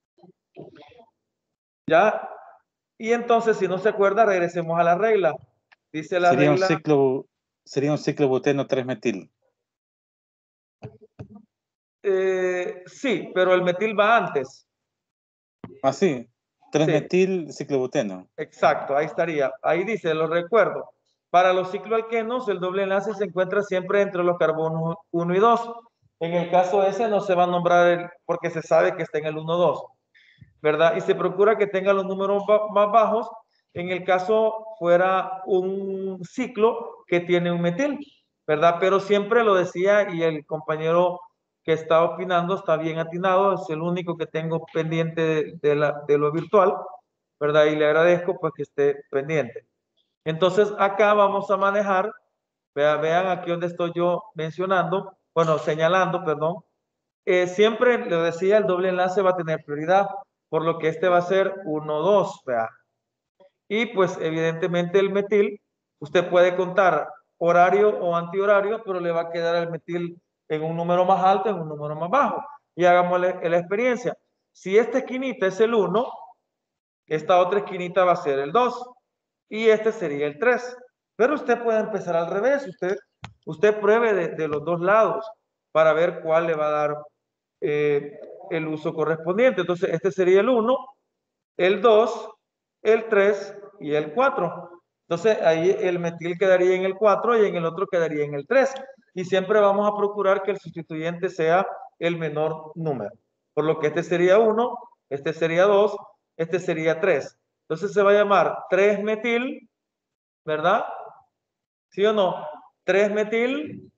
¿ya? Y entonces, si no se acuerda, regresemos a la regla. Dice la Sería regla, un ciclo buteno 3-metil. sí, pero el metil va antes. Ah, sí. Sí, 3-metil ciclobuteno. exacto, ahí estaría. Ahí dice, lo recuerdo. Para los cicloalquenos, el doble enlace se encuentra siempre entre los carbonos 1 y 2. En el caso ese no se va a nombrar porque se sabe que está en el 1, 2, ¿verdad? Y se procura que tenga los números más bajos. En el caso fuera un ciclo que tiene un metil, ¿verdad? Pero siempre lo decía y el compañero que está opinando está bien atinado, es el único que tengo pendiente de lo virtual, ¿verdad? Y le agradezco pues que esté pendiente. Entonces acá vamos a manejar, vean aquí donde estoy yo mencionando, bueno, señalando, perdón. Siempre le decía, el doble enlace va a tener prioridad, por lo que este va a ser 1, 2, vea. Y pues evidentemente el metil, usted puede contar horario o antihorario, pero le va a quedar el metil en un número más alto, en un número más bajo. Y hagamos la experiencia. Si esta esquinita es el 1, esta otra esquinita va a ser el 2 y este sería el 3. Pero usted puede empezar al revés. Usted pruebe de los dos lados para ver cuál le va a dar el uso correspondiente. Entonces, este sería el 1, el 2, el 3 y el 4. Entonces, ahí el metil quedaría en el 4 y en el otro quedaría en el 3. Y siempre vamos a procurar que el sustituyente sea el menor número. Por lo que este sería 1, este sería 2, este sería 3. Entonces se va a llamar 3-metil, ¿verdad? ¿Sí o no? 3-metil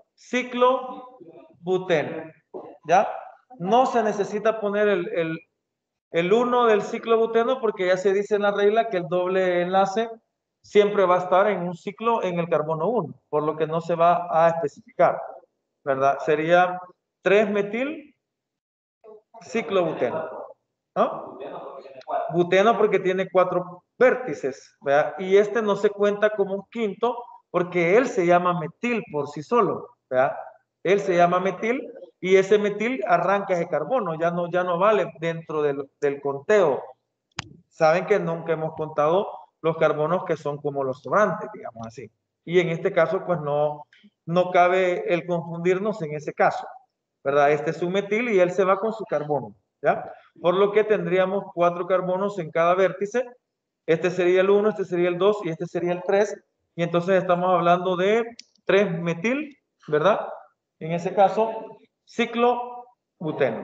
ciclobuteno. ¿Ya? No se necesita poner el 1 del ciclobuteno porque ya se dice en la regla que el doble enlace siempre va a estar en un ciclo en el carbono 1, por lo que no se va a especificar, ¿verdad? Sería 3-metil ciclobuteno. ¿No? Buteno porque tiene 4 vértices, ¿verdad? Y este no se cuenta como un quinto porque él se llama metil por sí solo, ¿verdad? Él se llama metil y ese metil arranca ese carbono, ya no vale dentro del conteo. Saben que nunca hemos contado los carbonos que son como los sobrantes, digamos así. Y en este caso, pues no cabe el confundirnos en ese caso, ¿verdad? Este es un metil y él se va con su carbono, ¿ya? Por lo que tendríamos 4 carbonos en cada vértice. Este sería el 1, este sería el 2 y este sería el 3. Y entonces estamos hablando de 3-metil, ¿verdad? En ese caso, ciclo buteno.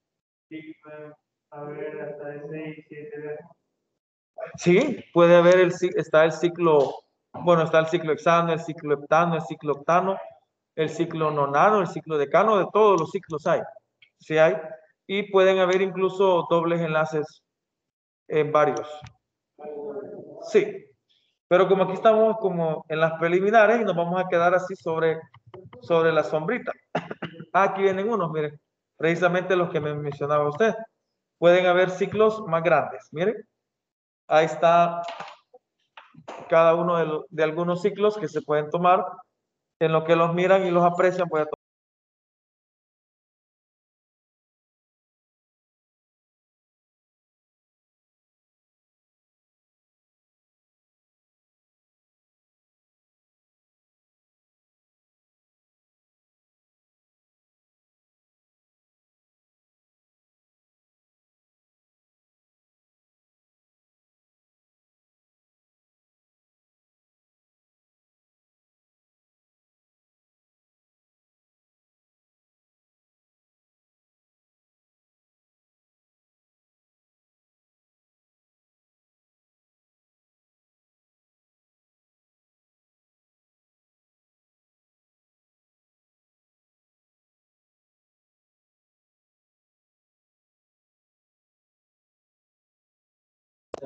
A ver, hasta ese 7. Sí, puede haber está el ciclo, bueno, está el ciclo hexano, el ciclo heptano, el ciclo octano, el ciclo nonano, el ciclo decano, de todos los ciclos hay. Sí hay. Y pueden haber incluso dobles enlaces en varios. Sí. Pero como aquí estamos como en las preliminares y nos vamos a quedar así sobre la sombrita. Aquí vienen unos, miren, precisamente los que me mencionaba usted. Pueden haber ciclos más grandes, miren. Ahí está cada uno de algunos ciclos que se pueden tomar en lo que los miran y los aprecian, pues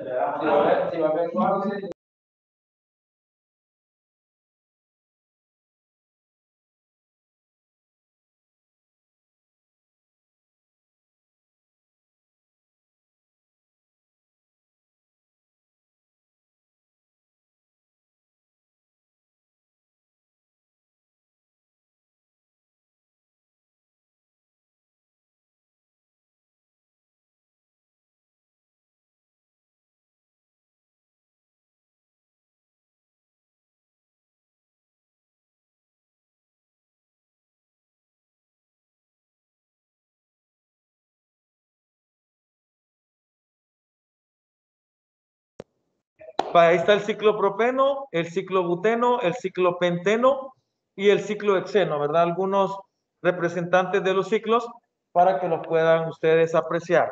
Ahí está el ciclo propeno, el ciclo buteno, el ciclo penteno y el ciclo hexeno, ¿verdad? Algunos representantes de los ciclos para que los puedan ustedes apreciar.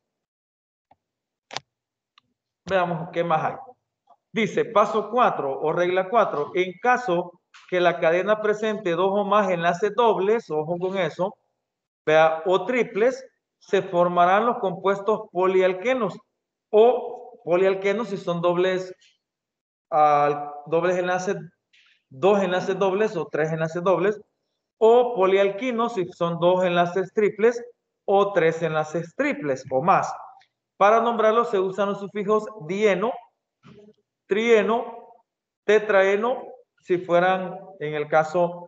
Veamos qué más hay. Dice, paso 4 o regla 4. En caso que la cadena presente dos o más enlaces dobles, ojo con eso, vea, o triples, se formarán los compuestos polialquenos o polialquenos si son dobles enlaces, dos enlaces dobles o tres enlaces dobles, o polialquinos si son dos enlaces triples o tres enlaces triples o más. Para nombrarlos se usan los sufijos dieno, trieno, tetraeno, si fueran en el caso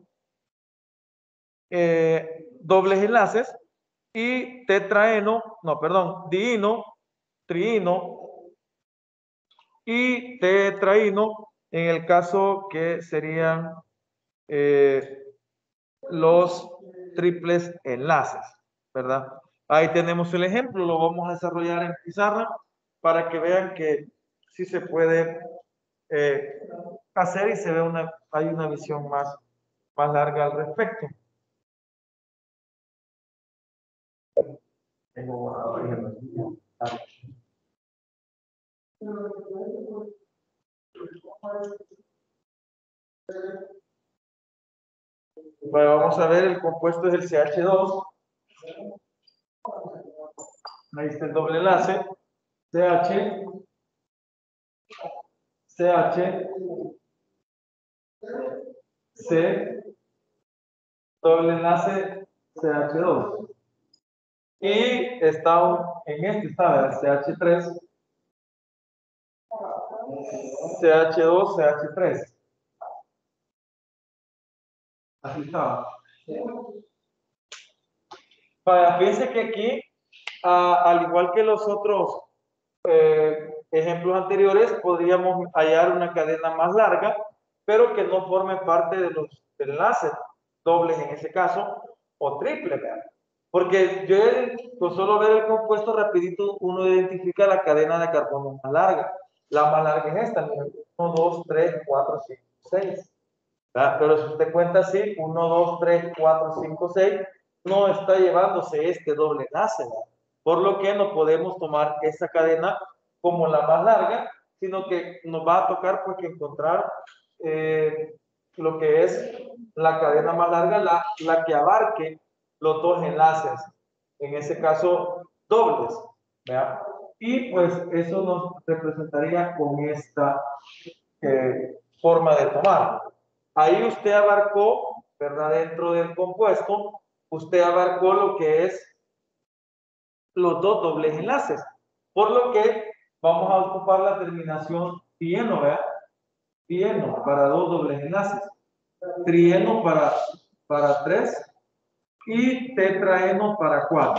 dobles enlaces, y tetraeno, no, perdón, diino, triino y tetraino en el caso que serían los triples enlaces, ¿verdad? Ahí tenemos el ejemplo, lo vamos a desarrollar en pizarra para que vean que sí se puede hacer y se ve hay una visión más larga al respecto. Bueno, vamos a ver, el compuesto es el CH2. Ahí está el doble enlace. CH, CH, C, doble enlace CH2. Y está en este, está el CH3, CH2, CH3. Así está. Fíjense que aquí, al igual que los otros ejemplos anteriores, podríamos hallar una cadena más larga, pero que no forme parte de los enlaces dobles en ese caso, o triple, ¿verdad? Porque yo, con solo ver el compuesto rapidito, uno identifica la cadena de carbono más larga. La más larga es esta, 1, 2, 3, 4, 5, 6. ¿Verdad? Pero si usted cuenta así, 1, 2, 3, 4, 5, 6, no está llevándose este doble enlace, ¿verdad? Por lo que no podemos tomar esa cadena como la más larga, sino que nos va a tocar pues que encontrar lo que es la cadena más larga, la que abarque los dos enlaces, en ese caso dobles, ¿verdad? Y pues eso nos representaría con esta forma de tomar. Ahí usted abarcó, ¿verdad? Dentro del compuesto, usted abarcó lo que es los dos dobles enlaces, por lo que vamos a ocupar la terminación dieno, ¿verdad? Dieno para dos dobles enlaces, trieno para tres y tetraeno para 4,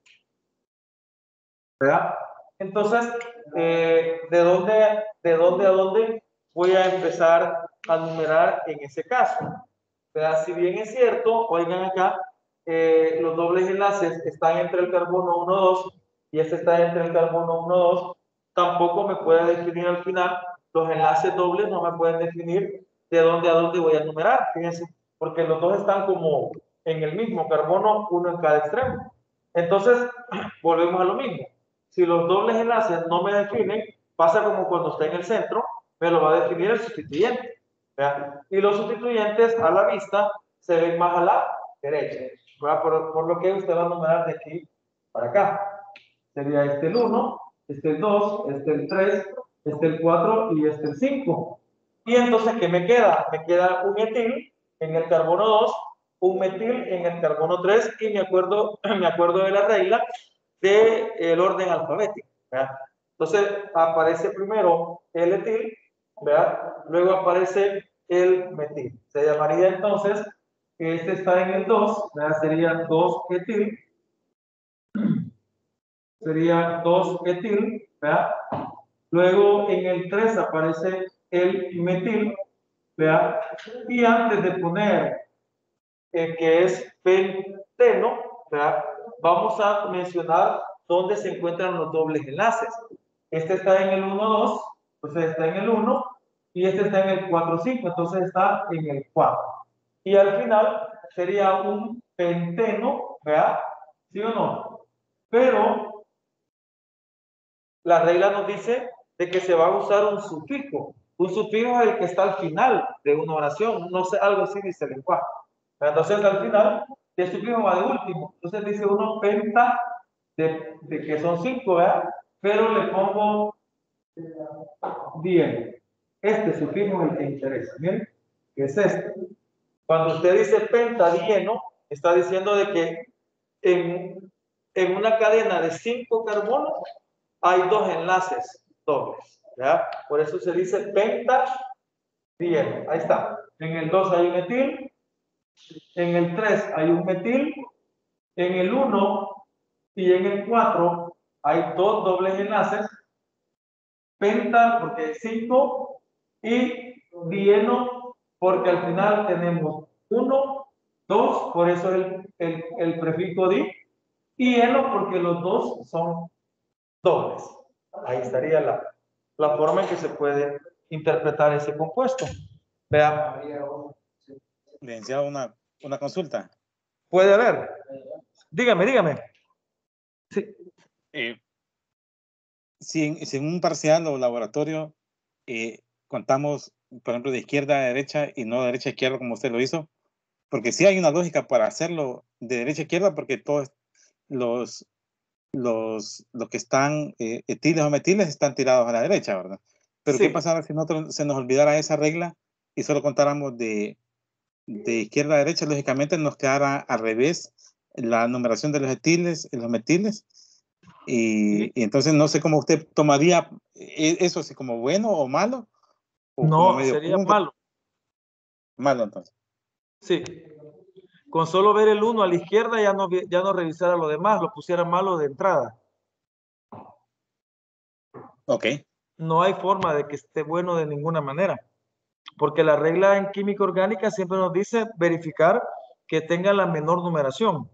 ¿verdad? Entonces, ¿de dónde a dónde voy a empezar a numerar en ese caso? ¿Verdad? Si bien es cierto, oigan acá, los dobles enlaces están entre el carbono 1, 2 y este está entre el carbono 1, 2, tampoco me puede definir al final, los enlaces dobles no me pueden definir de dónde a dónde voy a numerar, fíjense, porque los dos están como en el mismo carbono, uno en cada extremo. Entonces, volvemos a lo mismo. Si los dobles enlaces no me definen, pasa como cuando está en el centro, me lo va a definir el sustituyente. ¿Verdad? Y los sustituyentes a la vista se ven más a la derecha. Por lo que usted va a numerar de aquí para acá. Sería este el 1, este el 2, este el 3, este el 4 y este el 5. Y entonces, ¿qué me queda? Me queda un etil en el carbono 2, un metil en el carbono 3 y me acuerdo de la regla del orden alfabético. ¿Verdad? Entonces, aparece primero el etil, ¿verdad? Luego aparece el metil. Se llamaría entonces, este está en el 2, ¿verdad? Sería 2 etil. Sería 2 etil, ¿verdad? Luego en el 3 aparece el metil, ¿verdad? Y antes de poner que es penteno, ¿verdad? Vamos a mencionar dónde se encuentran los dobles enlaces. Este está en el 1,2, entonces está en el 1, y este está en el 4,5, entonces está en el 4. Y al final sería un penteno, ¿verdad? ¿Sí o no? Pero la regla nos dice de que se va a usar un sufijo. Un sufijo es el que está al final de una oración, no sé, algo así dice el lenguaje. Entonces al final, el sufijo va de último. Entonces dice uno penta, de que son 5, ¿verdad? Pero le pongo 10. Este sufijo es el que interesa. Miren, que es este. Cuando usted dice pentadieno, está diciendo de que en una cadena de 5 carbonos hay 2 enlaces dobles. ¿Ya? Por eso se dice pentadieno. Ahí está. En el 2 hay un etil, en el 3 hay un metil, en el 1 y en el 4 hay 2 dobles enlaces. Penta porque es 5 y dieno porque al final tenemos 1, 2, por eso el prefijo di, y eno porque los dos son dobles. Ahí estaría la forma en que se puede interpretar ese compuesto. Vea. Licenciado, una consulta. Puede haber. Dígame. Sí. Si en un parcial o laboratorio contamos, por ejemplo, de izquierda a derecha y no de derecha a izquierda como usted lo hizo, porque sí hay una lógica para hacerlo de derecha a izquierda, porque todos los que están etiles o metiles están tirados a la derecha, ¿verdad? Pero Sí. ¿qué pasaba si nosotros se nos olvidara esa regla y solo contáramos de izquierda a derecha? Lógicamente nos quedara al revés la numeración de los etiles y los metiles. Y entonces no sé cómo usted tomaría eso, si como bueno o malo, o como No, medio sería punto. malo. Malo, entonces. Sí. Con solo ver el 1 a la izquierda ya no revisara lo demás, lo pusiera malo de entrada. Ok. No hay forma de que esté bueno de ninguna manera, porque la regla en química orgánica siempre nos dice verificar que tenga la menor numeración.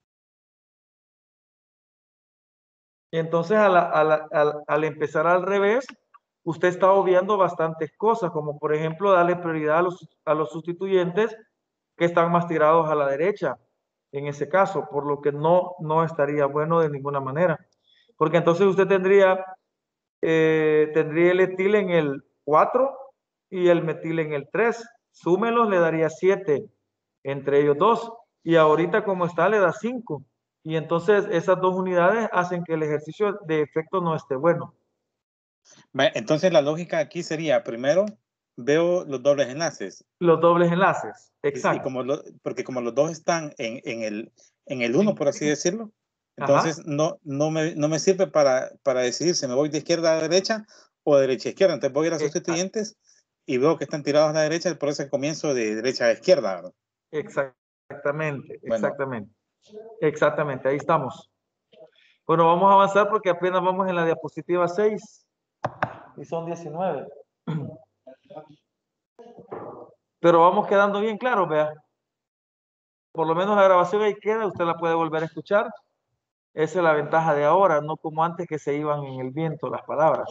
Y entonces al empezar al revés, usted está obviando bastantes cosas, como por ejemplo darle prioridad a los sustituyentes que están más tirados a la derecha, en ese caso, por lo que no estaría bueno de ninguna manera. Porque entonces usted tendría el etil en el 4 y el metil en el 3. Súmelos, le daría 7 entre ellos dos. Y ahorita como está, le da 5. Y entonces esas dos unidades hacen que el ejercicio de efecto no esté bueno. Entonces la lógica aquí sería, primero veo los dobles enlaces. Los dobles enlaces, exacto. Y porque como los dos están en el 1, por así decirlo, entonces no me sirve para decidir si me voy de izquierda a derecha o de derecha a izquierda. Entonces voy a ir a sustituyentes y veo que están tirados a la derecha, por eso comienzo de derecha a izquierda, ¿verdad? Exactamente, Bueno. Exactamente, ahí estamos. Bueno, vamos a avanzar porque apenas vamos en la diapositiva 6 y son 19. Pero vamos quedando bien claros, vea. Por lo menos la grabación ahí queda, usted la puede volver a escuchar. Esa es la ventaja de ahora, no como antes que se iban en el viento las palabras.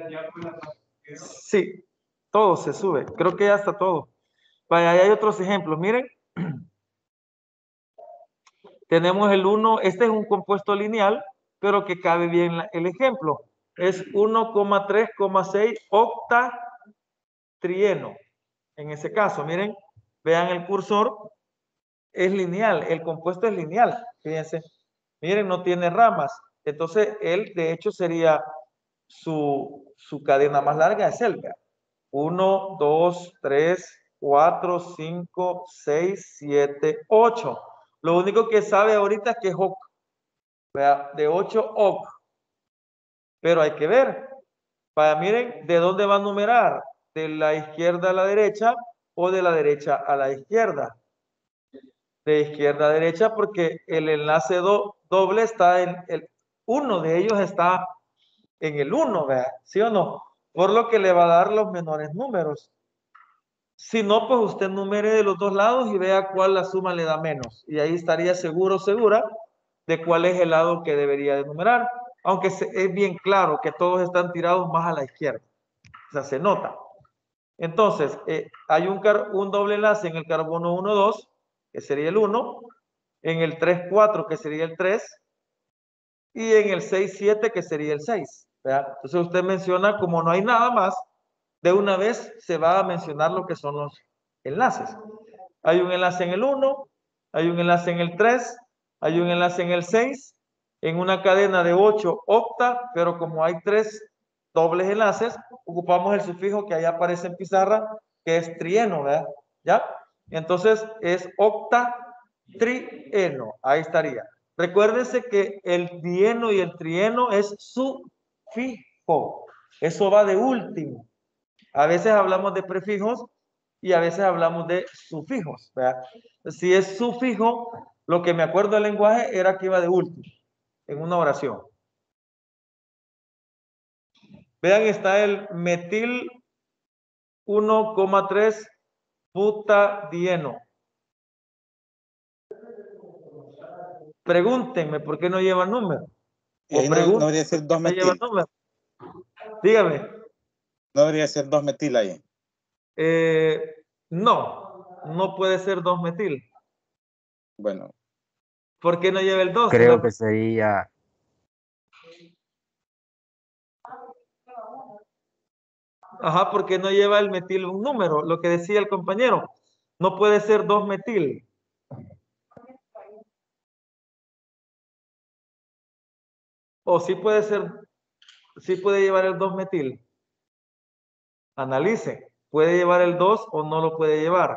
Sí, todo se sube. Creo que ya está todo. Vaya, ahí hay otros ejemplos. Miren, tenemos el 1, este es un compuesto lineal, pero que cabe bien el ejemplo. Es 1,3,6 octatrieno. En ese caso, miren, vean el cursor, es lineal, el compuesto es lineal, fíjense. Miren, no tiene ramas. Entonces, él de hecho sería su cadena más larga es el, vea. 1, 2, 3, 4, 5, 6, 7, 8. Lo único que sabe ahorita es que es OC. Vea, de 8 OC. Pero hay que ver. Miren, ¿de dónde va a numerar? ¿De la izquierda a la derecha o de la derecha a la izquierda? De izquierda a derecha, porque el enlace doble está en uno de ellos está en el 1, ¿vea? ¿Sí o no? Por lo que le va a dar los menores números. Si no, pues usted numere de los dos lados y vea cuál la suma le da menos. Y ahí estaría segura de cuál es el lado que debería de numerar. Aunque es bien claro que todos están tirados más a la izquierda. O sea, se nota. Entonces, hay un doble enlace en el carbono 1,2, que sería el 1, en el 3,4, que sería el 3, y en el 6,7, que sería el 6. ¿Verdad? Entonces usted menciona, como no hay nada más, de una vez se va a mencionar lo que son los enlaces. Hay un enlace en el 1, hay un enlace en el 3, hay un enlace en el 6, en una cadena de 8 octa, pero como hay 3 dobles enlaces, ocupamos el sufijo que ahí aparece en pizarra, que es trieno, ¿verdad? ¿Ya? Entonces es octatrieno, ahí estaría. Recuérdense que el dieno y el trieno es sufijo, eso va de último. A veces hablamos de prefijos y a veces hablamos de sufijos, ¿verdad? Si es sufijo, lo que me acuerdo del lenguaje era que iba de último, en una oración. Vean, está el metil 1,3 butadieno. Pregúntenme por qué no lleva número. Y ahí no debería ser 2-metil. Dígame. No debería ser 2-metil ahí. No puede ser 2-metil. Bueno. ¿Por qué no lleva el 2? Creo que sería... Ajá, porque no lleva el metil un número, lo que decía el compañero. No puede ser 2-metil. O sí puede ser, sí puede llevar el 2-metil. Analice, ¿puede llevar el 2 o no lo puede llevar?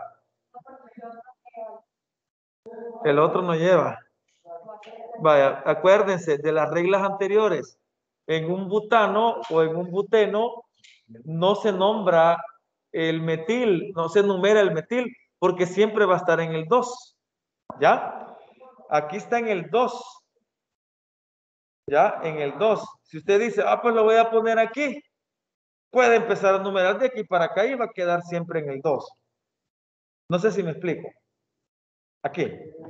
El otro no lleva. Vaya, acuérdense de las reglas anteriores. En un butano o en un buteno no se nombra el metil, no se numera el metil, porque siempre va a estar en el 2. ¿Ya? Aquí está en el 2. ¿Ya? En el 2. Si usted dice, pues lo voy a poner aquí, puede empezar a numerar de aquí para acá y va a quedar siempre en el 2. No sé si me explico. Aquí.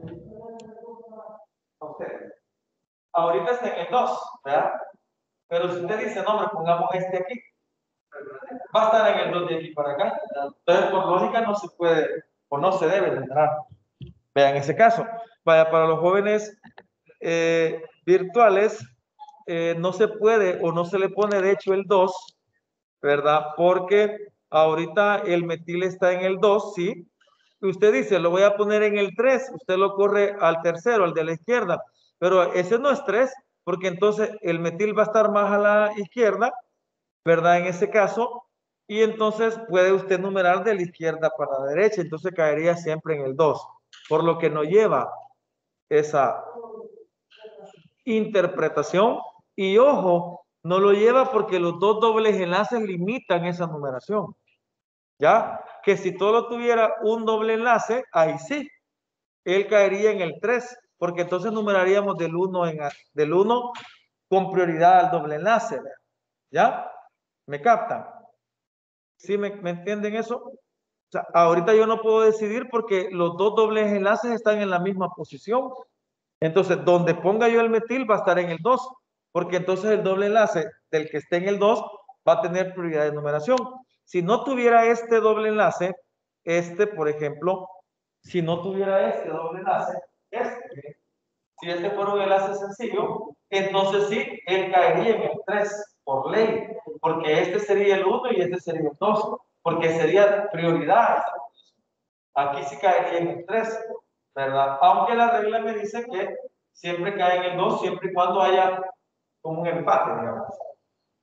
Ahorita está en el 2, ¿verdad? Pero si usted dice, no, hombre, pongamos este aquí, va a estar en el 2 de aquí para acá. Entonces, por lógica, no se puede o no se debe entrar. Vean ese caso. Vaya, para los jóvenes virtuales, no se puede o no se le pone de hecho el 2, ¿verdad? Porque ahorita el metil está en el 2, ¿sí? Y usted dice, lo voy a poner en el 3, usted lo corre al tercero, al de la izquierda, pero ese no es 3, porque entonces el metil va a estar más a la izquierda, ¿verdad? En ese caso, y entonces puede usted numerar de la izquierda para la derecha, entonces caería siempre en el 2, por lo que no lleva esa interpretación. Y ojo, no lo lleva porque los dos dobles enlaces limitan esa numeración. ¿Ya? Que si todo tuviera un doble enlace, ahí sí, él caería en el 3, porque entonces numeraríamos del 1 con prioridad al doble enlace. ¿Ya? ¿Me captan? ¿Sí me entienden eso? O sea, ahorita yo no puedo decidir porque los dos dobles enlaces están en la misma posición. Entonces, donde ponga yo el metil va a estar en el 2, porque entonces el doble enlace del que esté en el 2 va a tener prioridad de numeración. Si no tuviera este doble enlace, por ejemplo, si no tuviera este doble enlace, si este fuera un enlace sencillo, entonces sí, él caería en el 3 por ley, porque este sería el 1 y este sería el 2, porque sería prioridad. Aquí sí caería en el 3, ¿verdad? Aunque la regla me dice que siempre cae en el 2, siempre y cuando haya como un empate, digamos.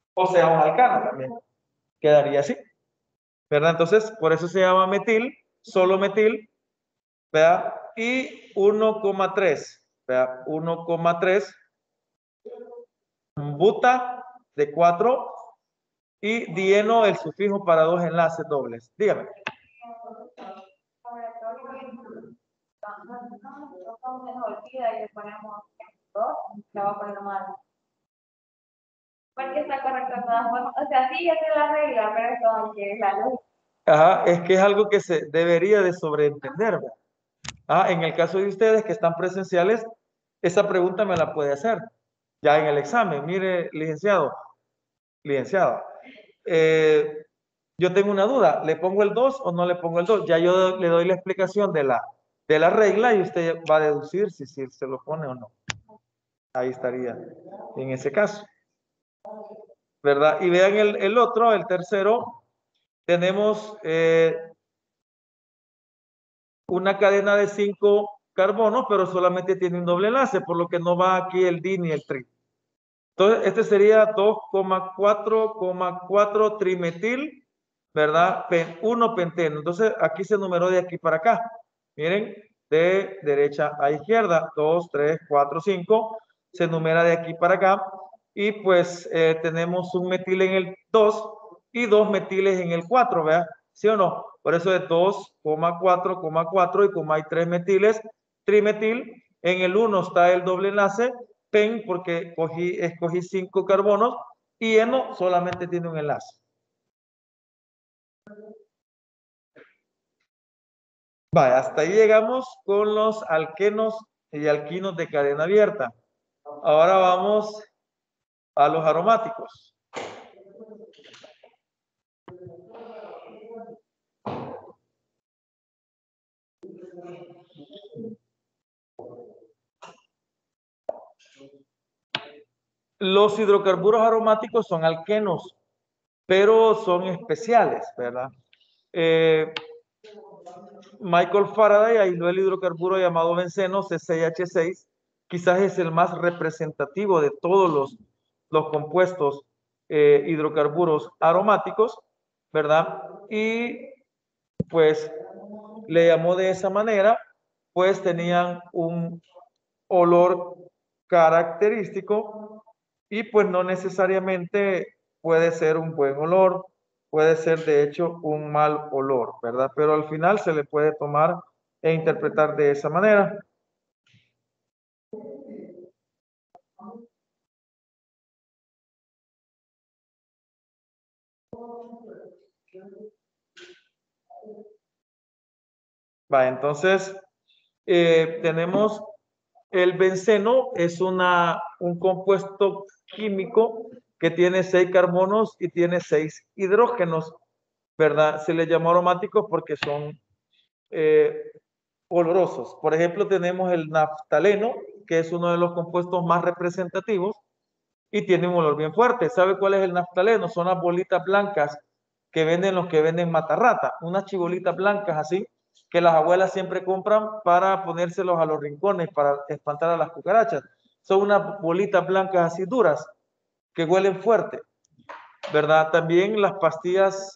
o sea, un alcano también. Quedaría así, ¿verdad? Entonces, por eso se llama metil, solo metil, ¿verdad? Y 1,3, ¿verdad? 1,3 buta de 4 y dieno el sufijo para 2 enlaces dobles. Dígame. Porque está correcto de todas formas. O sea, sí, esa es la regla, pero es como que es la luz. Ajá, es que es algo que se debería de sobreentender, ¿verdad? En el caso de ustedes que están presenciales, esa pregunta me la puede hacer ya en el examen. Mire, licenciado, yo tengo una duda, ¿le pongo el 2 o no le pongo el 2? Ya yo le doy la explicación de la regla y usted va a deducir si se lo pone o no. Ahí estaría en ese caso, ¿verdad? Y vean el otro, el tercero, tenemos una cadena de 5 carbonos, pero solamente tiene un doble enlace, por lo que no va aquí el di ni el tri. Entonces, este sería 2,4,4 trimetil, ¿verdad? 1 penteno. Entonces, aquí se numeró de aquí para acá. Miren, de derecha a izquierda, 2, 3, 4, 5. Se numera de aquí para acá. Y pues tenemos un metil en el 2 y 2 metiles en el 4, ¿verdad? ¿Sí o no? Por eso es 2,4,4 y como hay 3 metiles, trimetil. En el 1 está el doble enlace, pen porque escogí 5 carbonos y eno solamente tiene un enlace. Vaya, hasta ahí llegamos con los alquenos y alquinos de cadena abierta. Ahora vamos a los aromáticos. Los hidrocarburos aromáticos son alquenos, pero son especiales, ¿verdad? Michael Faraday aisló el hidrocarburo llamado benceno, C6H6, quizás es el más representativo de todos los compuestos hidrocarburos aromáticos, ¿verdad? Y pues le llamó de esa manera, pues tenían un olor característico y pues no necesariamente puede ser un buen olor, puede ser de hecho un mal olor, ¿verdad? Pero al final se le puede tomar e interpretar de esa manera. Va, entonces tenemos el benceno, es un compuesto químico que tiene 6 carbonos y tiene 6 hidrógenos, ¿verdad? Se les llama aromáticos porque son olorosos. Por ejemplo, tenemos el naftaleno, que es uno de los compuestos más representativos y tiene un olor bien fuerte. ¿Sabe cuál es el naftaleno? Son las bolitas blancas que venden los que venden matarrata, unas chibolitas blancas así, que las abuelas siempre compran para ponérselos a los rincones, para espantar a las cucarachas. Son unas bolitas blancas así duras, que huelen fuerte, ¿verdad? También las pastillas,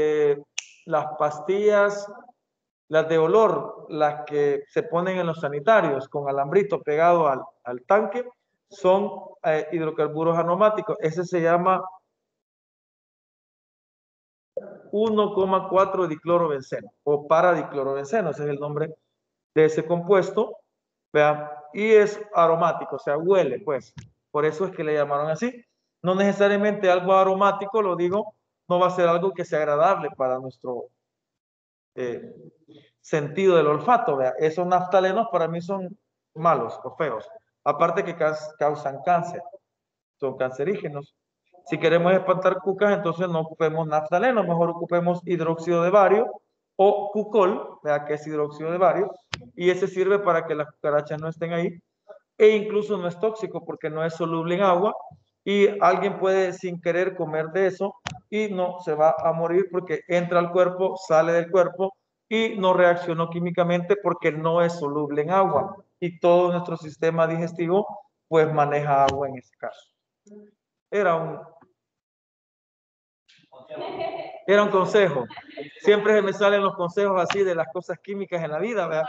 las de olor, las que se ponen en los sanitarios con alambrito pegado al tanque, son hidrocarburos aromáticos. Ese se llama 1,4 diclorobenceno o paradiclorobenceno, ese es el nombre de ese compuesto, vean, y es aromático, o sea, huele, pues. Por eso es que le llamaron así. No necesariamente algo aromático, lo digo, no va a ser algo que sea agradable para nuestro sentido del olfato, vea. Esos naftalenos para mí son malos o feos. Aparte que causan cáncer, son cancerígenos. Si queremos espantar cucas, entonces no ocupemos naftaleno, mejor ocupemos hidróxido de bario o cucol, vea que es hidróxido de bario, y ese sirve para que las cucarachas no estén ahí, e incluso no es tóxico porque no es soluble en agua, y alguien puede sin querer comer de eso y no se va a morir porque entra al cuerpo, sale del cuerpo y no reaccionó químicamente porque no es soluble en agua, y todo nuestro sistema digestivo pues maneja agua en ese caso. Era un Era un consejo. Siempre se me salen los consejos así de las cosas químicas en la vida, ¿verdad?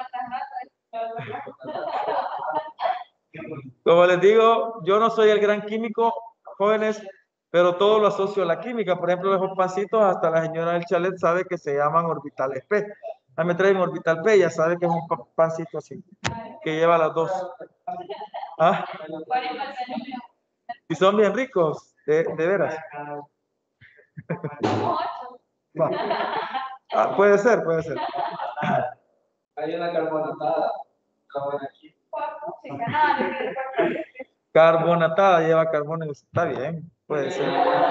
Como les digo, yo no soy el gran químico, jóvenes, pero todo lo asocio a la química. Por ejemplo, los pancitos, hasta la señora del chalet sabe que se llaman orbitales P. A mí me traen orbital P, ya sabe que es un pancito así, que lleva las dos. ¿Ah? Y son bien ricos, de veras. Ah, puede ser, puede ser. Hay una carbonatada. Carbonatada, lleva carbono, está bien, puede ser.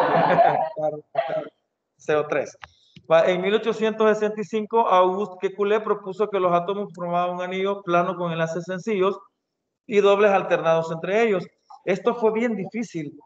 CO3. En 1865, Auguste Kekulé propuso que los átomos formaban un anillo plano con enlaces sencillos y dobles alternados entre ellos. Esto fue bien difícil.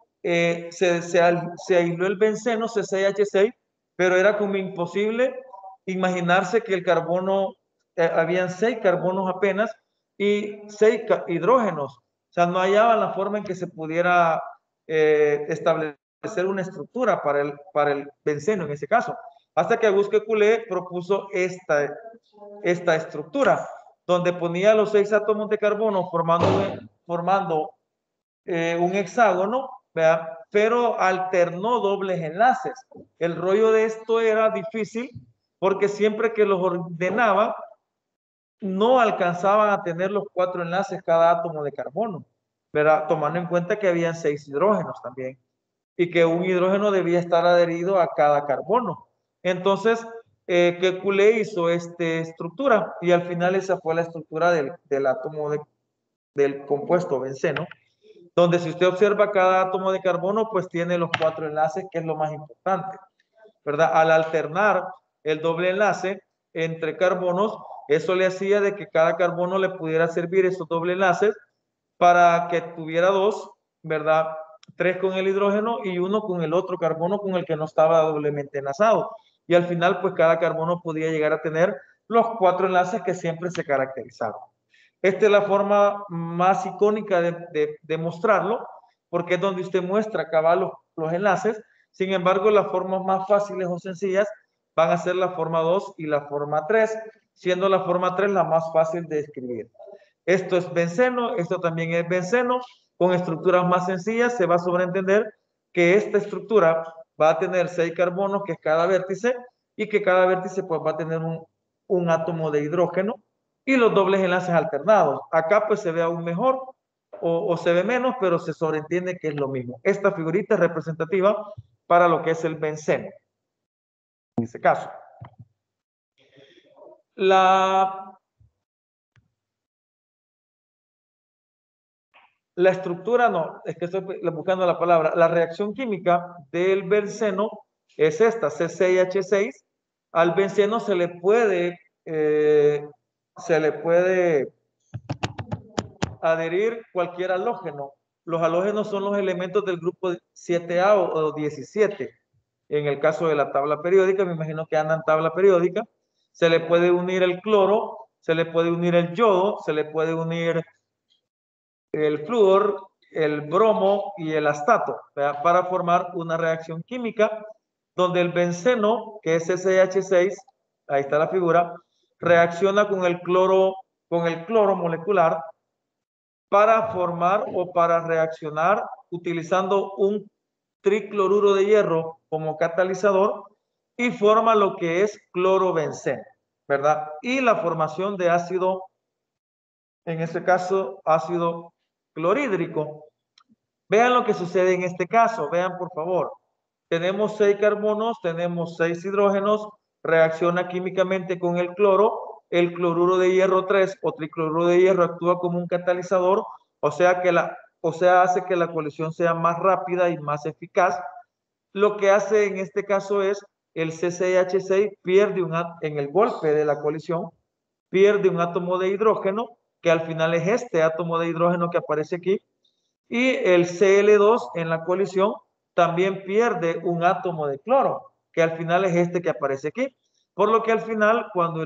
Se aisló el benceno, C6H6, pero era como imposible imaginarse que el carbono, habían 6 carbonos apenas y 6 hidrógenos. O sea, no hallaban la forma en que se pudiera establecer una estructura para el benceno en ese caso. Hasta que Auguste Kekulé propuso esta estructura, donde ponía los 6 átomos de carbono formando un hexágono, ¿verdad? Pero alternó dobles enlaces. El rollo de esto era difícil porque siempre que los ordenaba, no alcanzaban a tener los 4 enlaces cada átomo de carbono, ¿verdad? Tomando en cuenta que habían 6 hidrógenos también y que un hidrógeno debía estar adherido a cada carbono. Entonces, Kekulé hizo esta estructura y al final esa fue la estructura del átomo del compuesto benceno, donde si usted observa cada átomo de carbono, pues tiene los 4 enlaces, que es lo más importante, ¿verdad? Al alternar el doble enlace entre carbonos, eso le hacía de que cada carbono le pudiera servir esos doble enlaces para que tuviera 2, ¿verdad? 3 con el hidrógeno y 1 con el otro carbono con el que no estaba doblemente enlazado. Y al final, pues cada carbono podía llegar a tener los 4 enlaces que siempre se caracterizaban. Esta es la forma más icónica de mostrarlo, porque es donde usted muestra cabal los enlaces. Sin embargo, las formas más fáciles o sencillas van a ser la forma 2 y la forma 3, siendo la forma 3 la más fácil de escribir. Esto es benceno, esto también es benceno. Con estructuras más sencillas se va a sobreentender que esta estructura va a tener 6 carbonos, que es cada vértice, y que cada vértice pues va a tener un átomo de hidrógeno y los dobles enlaces alternados. Acá pues se ve aún mejor o se ve menos, pero se sobreentiende que es lo mismo. Esta figurita es representativa para lo que es el benceno. En este caso. La estructura, no, es que estoy buscando la palabra. La reacción química del benceno es esta, C6H6. Al benceno se le puede adherir cualquier halógeno. Los halógenos son los elementos del grupo 7A o 17. En el caso de la tabla periódica, me imagino que andan tabla periódica. Se le puede unir el cloro, se le puede unir el yodo, se le puede unir el flúor, el bromo y el astato, ¿verdad? Para formar una reacción química donde el benceno, que es SH6, ahí está la figura, reacciona con el cloro molecular para formar o para reaccionar utilizando un tricloruro de hierro como catalizador y forma lo que es clorobenceno, ¿verdad? Y la formación de ácido, en este caso, ácido clorhídrico. Vean lo que sucede en este caso, vean por favor. Tenemos 6 carbonos, tenemos 6 hidrógenos, reacciona químicamente con el cloro, el cloruro de hierro 3 o tricloruro de hierro actúa como un catalizador, o sea hace que la colisión sea más rápida y más eficaz. Lo que hace en este caso es el C6H6 pierde en el golpe de la colisión, pierde un átomo de hidrógeno, que al final es este átomo de hidrógeno que aparece aquí, y el Cl2 en la colisión también pierde un átomo de cloro, que al final es este que aparece aquí. Por lo que al final, cuando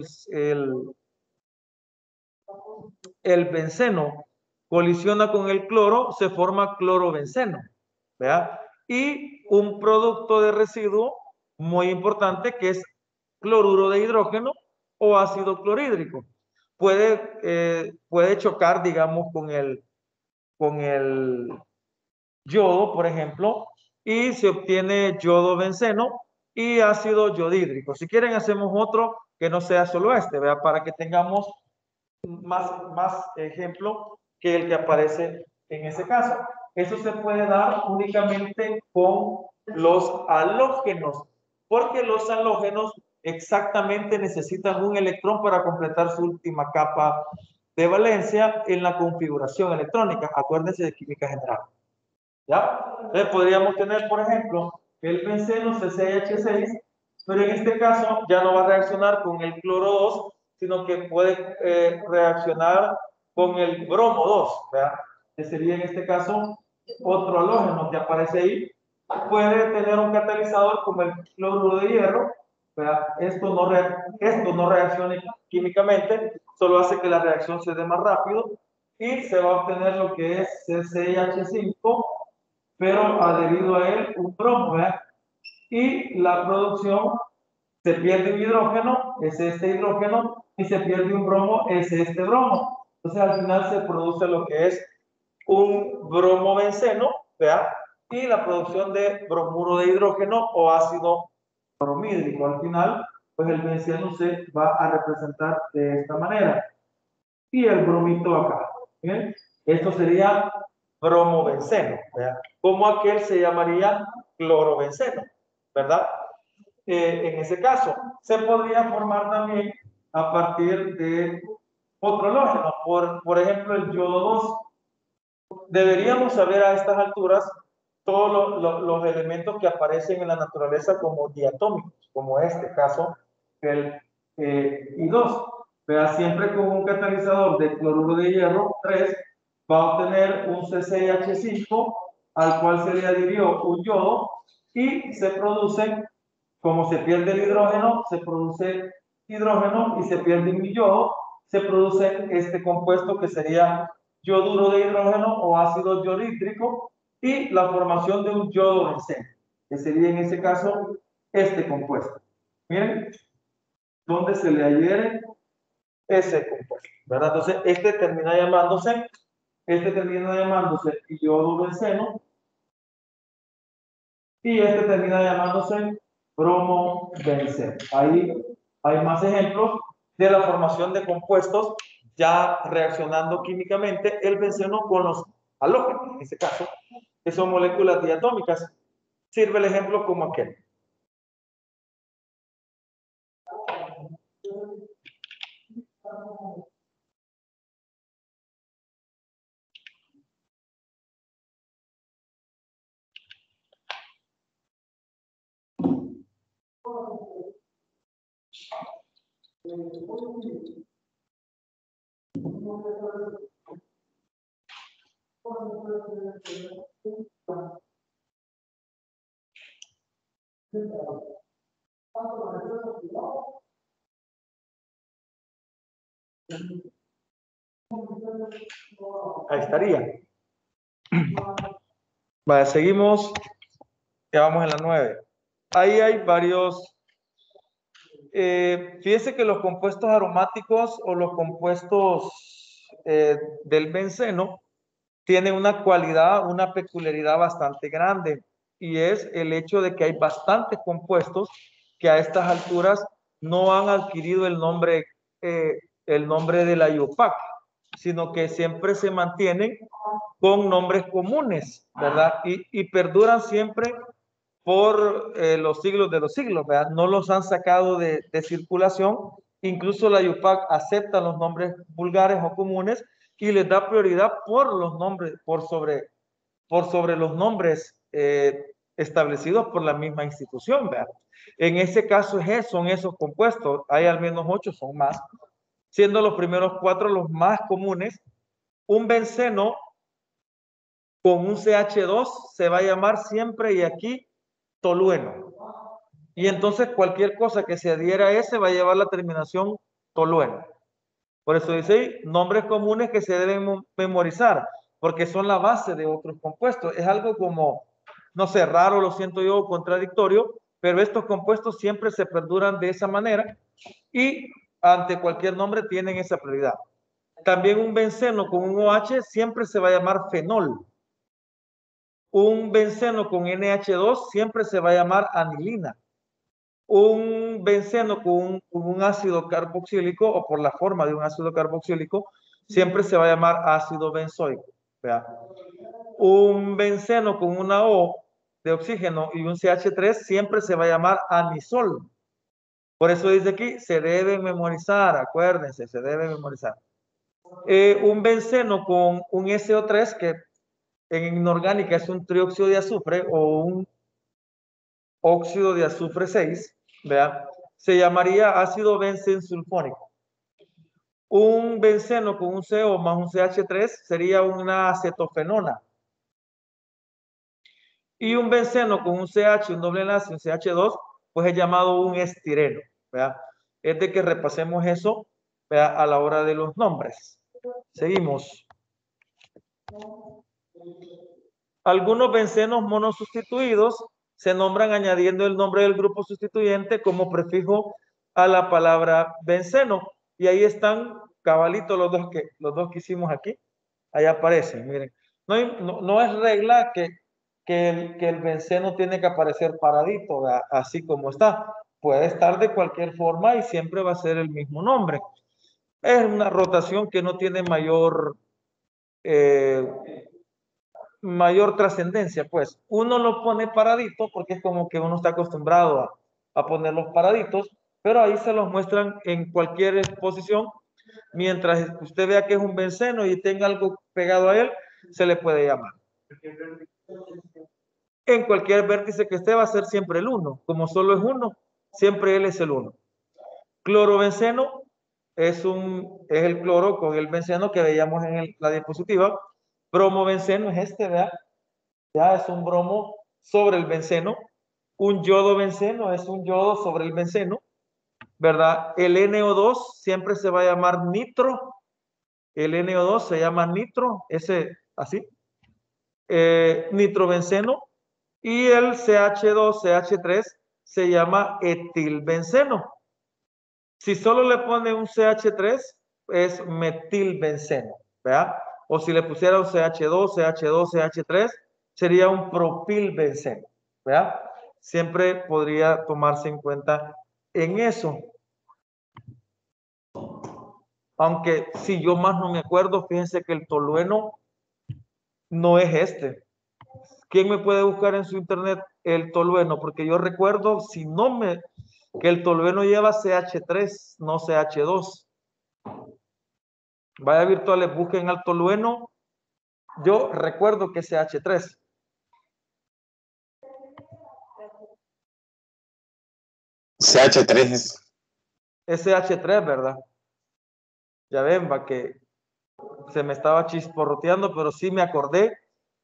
el benceno colisiona con el cloro, se forma clorobenceno, ¿verdad? Y un producto de residuo muy importante, que es cloruro de hidrógeno o ácido clorhídrico. Puede chocar, digamos, con el yodo, por ejemplo, y se obtiene yodo benceno y ácido yodhídrico. Si quieren, hacemos otro que no sea solo este, ¿verdad? Para que tengamos más ejemplo que el que aparece en ese caso. Eso se puede dar únicamente con los halógenos, porque los halógenos exactamente necesitan un electrón para completar su última capa de valencia en la configuración electrónica. Acuérdense de química general. ¿Ya? Entonces podríamos tener, por ejemplo, el benceno CCH6, pero en este caso ya no va a reaccionar con el cloro 2, sino que puede reaccionar con el bromo 2, ¿verdad? Que sería en este caso otro halógeno que aparece ahí. Puede tener un catalizador como el cloruro de hierro, ¿verdad? Esto no reacciona químicamente, solo hace que la reacción se dé más rápido y se va a obtener lo que es CCH5, pero adherido a él un bromo, ¿verdad? Y la producción, se pierde un hidrógeno, es este hidrógeno, y se pierde un bromo, es este bromo. Entonces al final se produce lo que es un bromobenceno, ¿verdad? Y la producción de bromuro de hidrógeno o ácido bromídrico. Al final, pues el benceno se va a representar de esta manera. Y el bromito acá. ¿Bien? Esto sería bromobenceno, ¿verdad? Como aquel se llamaría clorobenceno, ¿verdad? En ese caso, se podría formar también a partir de otro halógeno, por ejemplo, el yodo 2. Deberíamos saber a estas alturas todos los elementos que aparecen en la naturaleza como diatómicos, como este caso, el I2. Vea, siempre con un catalizador de cloruro de hierro 3 va a obtener un CCH5 al cual se le adhirió un yodo y se produce, como se pierde el hidrógeno, se produce hidrógeno y se pierde un yodo, se produce este compuesto que sería yoduro de hidrógeno o ácido yodhídrico y la formación de un yodo benceno, que sería en ese caso este compuesto. Miren, donde se le adhiere ese compuesto, ¿verdad? Entonces, este termina llamándose yodo benceno y este termina llamándose bromo benceno. Ahí hay más ejemplos de la formación de compuestos ya reaccionando químicamente el benceno con los halógenos, en este caso, que son moléculas diatómicas. Sirve el ejemplo como aquel. Ahí estaría. Vale, seguimos. Ya vamos en la 9. Ahí hay varios. Fíjese que los compuestos aromáticos o los compuestos del benceno tienen una cualidad, una peculiaridad bastante grande, y es el hecho de que hay bastantes compuestos que a estas alturas no han adquirido el nombre de la IUPAC, sino que siempre se mantienen con nombres comunes, ¿verdad? Y perduran siempre por los siglos de los siglos, ¿verdad? No los han sacado de circulación. Incluso la IUPAC acepta los nombres vulgares o comunes y les da prioridad por los nombres, por sobre los nombres establecidos por la misma institución, ¿verdad? En ese caso son esos compuestos. Hay al menos 8, son más, siendo los primeros 4 los más comunes. Un benceno con un CH2 se va a llamar siempre y aquí tolueno. Y entonces cualquier cosa que se adhiera a ese va a llevar la terminación tolueno. Por eso dice ahí, nombres comunes que se deben memorizar, porque son la base de otros compuestos. Es algo como, no sé, raro, lo siento yo, contradictorio, pero estos compuestos siempre se perduran de esa manera y ante cualquier nombre tienen esa prioridad. También un benceno con un OH siempre se va a llamar fenol. Un benceno con NH2 siempre se va a llamar anilina. Un benceno con un ácido carboxílico o por la forma de un ácido carboxílico siempre se va a llamar ácido benzoico. ¿Vea? Un benceno con una O de oxígeno y un CH3 siempre se va a llamar anisol. Por eso dice aquí, se debe memorizar, acuérdense, se debe memorizar. Un benceno con un SO3, que en inorgánica es un trióxido de azufre o un óxido de azufre 6, ¿vea? Se llamaría ácido benzensulfónico. Un benceno con un CO más un CH3 sería una acetofenona. Y un benceno con un CH, un doble enlace, un CH2, pues es llamado un estireno, ¿vea? Es de que repasemos eso, ¿vea? A la hora de los nombres. Seguimos. Algunos bencenos monosustituidos se nombran añadiendo el nombre del grupo sustituyente como prefijo a la palabra benceno. Y ahí están cabalitos los dos que hicimos aquí. Ahí aparecen, miren. No es regla que el benceno tiene que aparecer paradito, ¿verdad? Así como está. Puede estar de cualquier forma y siempre va a ser el mismo nombre. Es una rotación que no tiene mayor trascendencia, pues. Uno lo pone paradito porque es como que uno está acostumbrado a ponerlos paraditos, pero ahí se los muestran en cualquier exposición. Mientras usted vea que es un benceno y tenga algo pegado a él, se le puede llamar. En cualquier vértice que esté va a ser siempre el 1. Como solo es 1, siempre él es el 1. Clorobenceno es el cloro con el benceno que veíamos en la diapositiva. Bromobenceno es este, ¿verdad? Ya es un bromo sobre el benceno. Un yodo benceno es un yodo sobre el benceno, ¿verdad? El NO2 siempre se va a llamar nitro. El NO2 se llama nitro, ese así. Nitrobenceno. Y el CH2, CH3 se llama etilbenceno. Si solo le pone un CH3, es metilbenceno, ¿verdad? O si le pusiera un CH2, CH2, CH3, sería un propilbenceno, ¿verdad? Siempre podría tomarse en cuenta en eso. Aunque si yo más no me acuerdo, fíjense que el tolueno no es este. ¿Quién me puede buscar en su internet el tolueno? Porque yo recuerdo, que el tolueno lleva CH3, no CH2. Vaya virtuales, busquen al tolueno. Yo recuerdo que es CH3. CH3. Es CH3, ¿verdad? Ya ven, va que se me estaba chisporroteando, pero sí me acordé.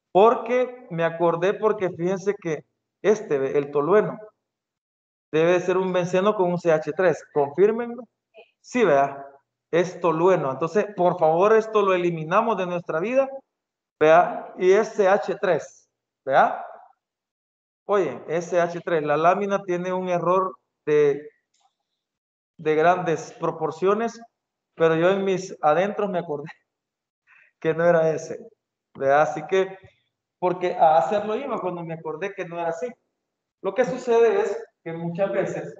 Porque fíjense que el tolueno, debe ser un benceno con un CH3. Confírmenlo. Sí, vea, es tolueno. Entonces, por favor, esto lo eliminamos de nuestra vida. Vea, y es CH3. Vea. Oye, SH3, la lámina tiene un error de grandes proporciones, pero yo en mis adentros me acordé que no era ese. ¿Verdad? Así que, porque a hacerlo iba cuando me acordé que no era así. Lo que sucede es que muchas veces,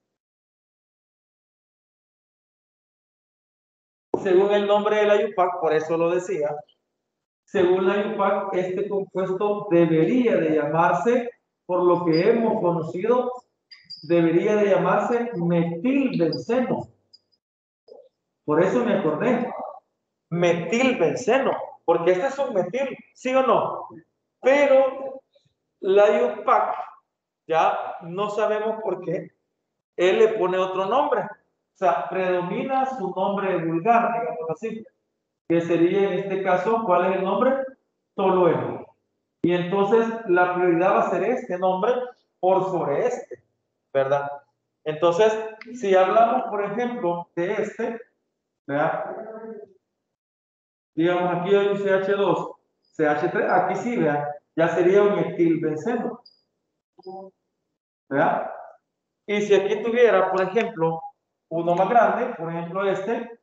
según el nombre de la IUPAC, por eso lo decía, según la IUPAC, este compuesto debería de llamarse, por lo que hemos conocido, debería de llamarse metilbenceno. Por eso me acordé. Metilbenceno, porque este es un metil, ¿sí o no? Pero la IUPAC, ya no sabemos por qué, él le pone otro nombre. O sea, predomina su nombre vulgar, digamos así, que sería en este caso, ¿cuál es el nombre? Tolueno. Y entonces la prioridad va a ser este nombre por sobre este, ¿verdad? Entonces, si hablamos, por ejemplo, de este, ¿verdad? Digamos, aquí hay un CH2, CH3, aquí sí, vean, ya sería un metilbenceno. ¿verdad? Y si aquí tuviera, por ejemplo, uno más grande, por ejemplo este,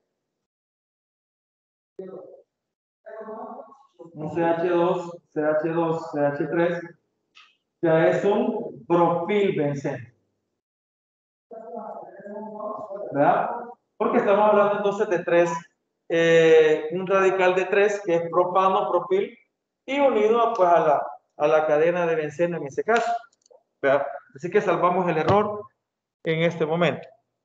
un CH2, CH2, CH3, ya es un propilbenceno, ¿verdad? Porque estamos hablando entonces de tres, un radical de tres que es propano, propil, y unido pues a la cadena de benceno en ese caso, ¿verdad? Así que salvamos el error en este momento.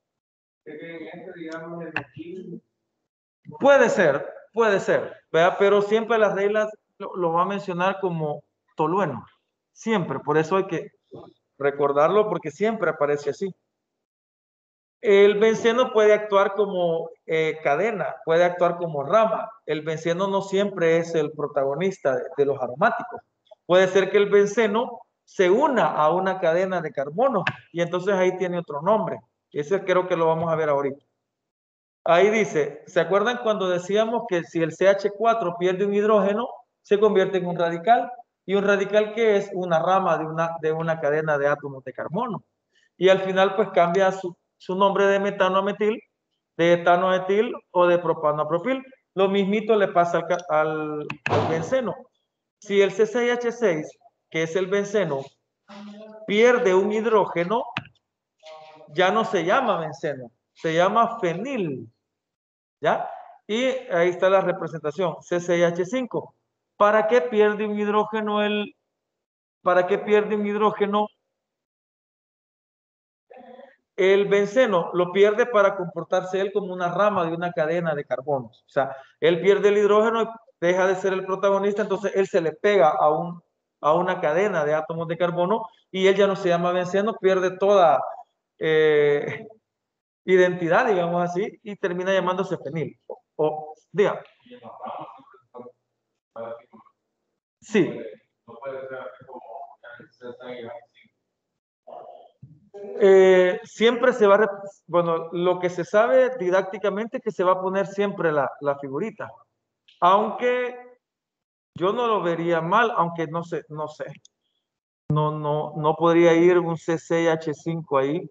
Puede ser, ¿verdad? Pero siempre las reglas lo va a mencionar como tolueno, siempre, por eso hay que recordarlo porque siempre aparece así. El benceno puede actuar como cadena, puede actuar como rama. El benceno no siempre es el protagonista de los aromáticos. Puede ser que el benceno se una a una cadena de carbono y entonces ahí tiene otro nombre. Ese creo que lo vamos a ver ahorita. Ahí dice, ¿se acuerdan cuando decíamos que si el CH4 pierde un hidrógeno, se convierte en un radical? Y un radical que es una rama de una cadena de átomos de carbono. Y al final pues cambia su nombre de metano a metil, de etano a etil o de propano a propil. Lo mismito le pasa al benceno. Si el C6H6, que es el benceno, pierde un hidrógeno, ya no se llama benceno, se llama fenil. ¿Ya? Y ahí está la representación, C6H5. ¿Para qué pierde un hidrógeno el benceno? Lo pierde para comportarse él como una rama de una cadena de carbonos. O sea, él pierde el hidrógeno y deja de ser el protagonista, entonces él se le pega a una cadena de átomos de carbono y él ya no se llama benceno, pierde toda identidad, digamos así, y termina llamándose fenil. Diga. Sí. Siempre se va a, bueno, lo que se sabe didácticamente es que se va a poner siempre la figurita. Aunque yo no lo vería mal, aunque no sé. No podría ir un C6H5 ahí.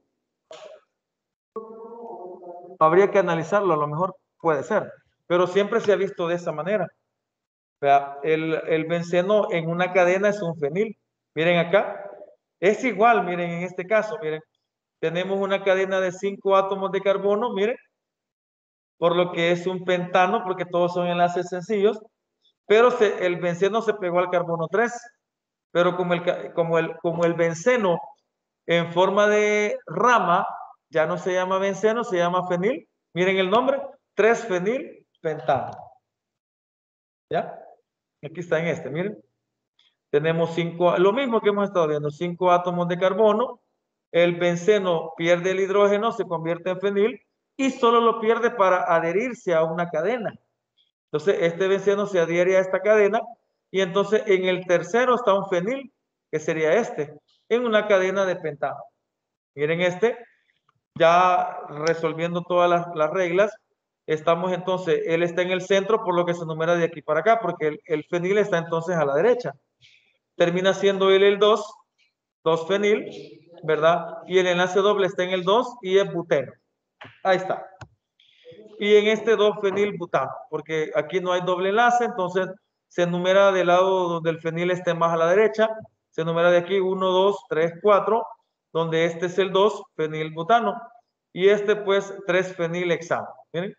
Habría que analizarlo, a lo mejor puede ser. Pero siempre se ha visto de esa manera. Vea, el benceno en una cadena es un fenil. Miren acá. Es igual, miren, en este caso, miren. Tenemos una cadena de 5 átomos de carbono, miren. Por lo que es un pentano, porque todos son enlaces sencillos. Pero el benceno se pegó al carbono 3. Pero como el benceno en forma de rama ya no se llama benceno, se llama fenil. Miren el nombre, 3-fenil pentano. ¿Ya? Aquí está en este, miren. Tenemos 5, lo mismo que hemos estado viendo, 5 átomos de carbono. El benceno pierde el hidrógeno, se convierte en fenil y solo lo pierde para adherirse a una cadena. Entonces, este benceno se adhiere a esta cadena y entonces en el tercero está un fenil, que sería este, en una cadena de pentano. Miren este, ya resolviendo todas las reglas, estamos entonces, él está en el centro por lo que se numera de aquí para acá, porque el fenil está entonces a la derecha. Termina siendo él el 2-fenil, ¿verdad? Y el enlace doble está en el 2 y es buteno. Ahí está. Y en este 2-fenil butano, porque aquí no hay doble enlace, entonces se numera del lado donde el fenil esté más a la derecha, se numera de aquí 1, 2, 3, 4, donde este es el 2-fenil butano, y este pues 3-fenil hexano. Miren.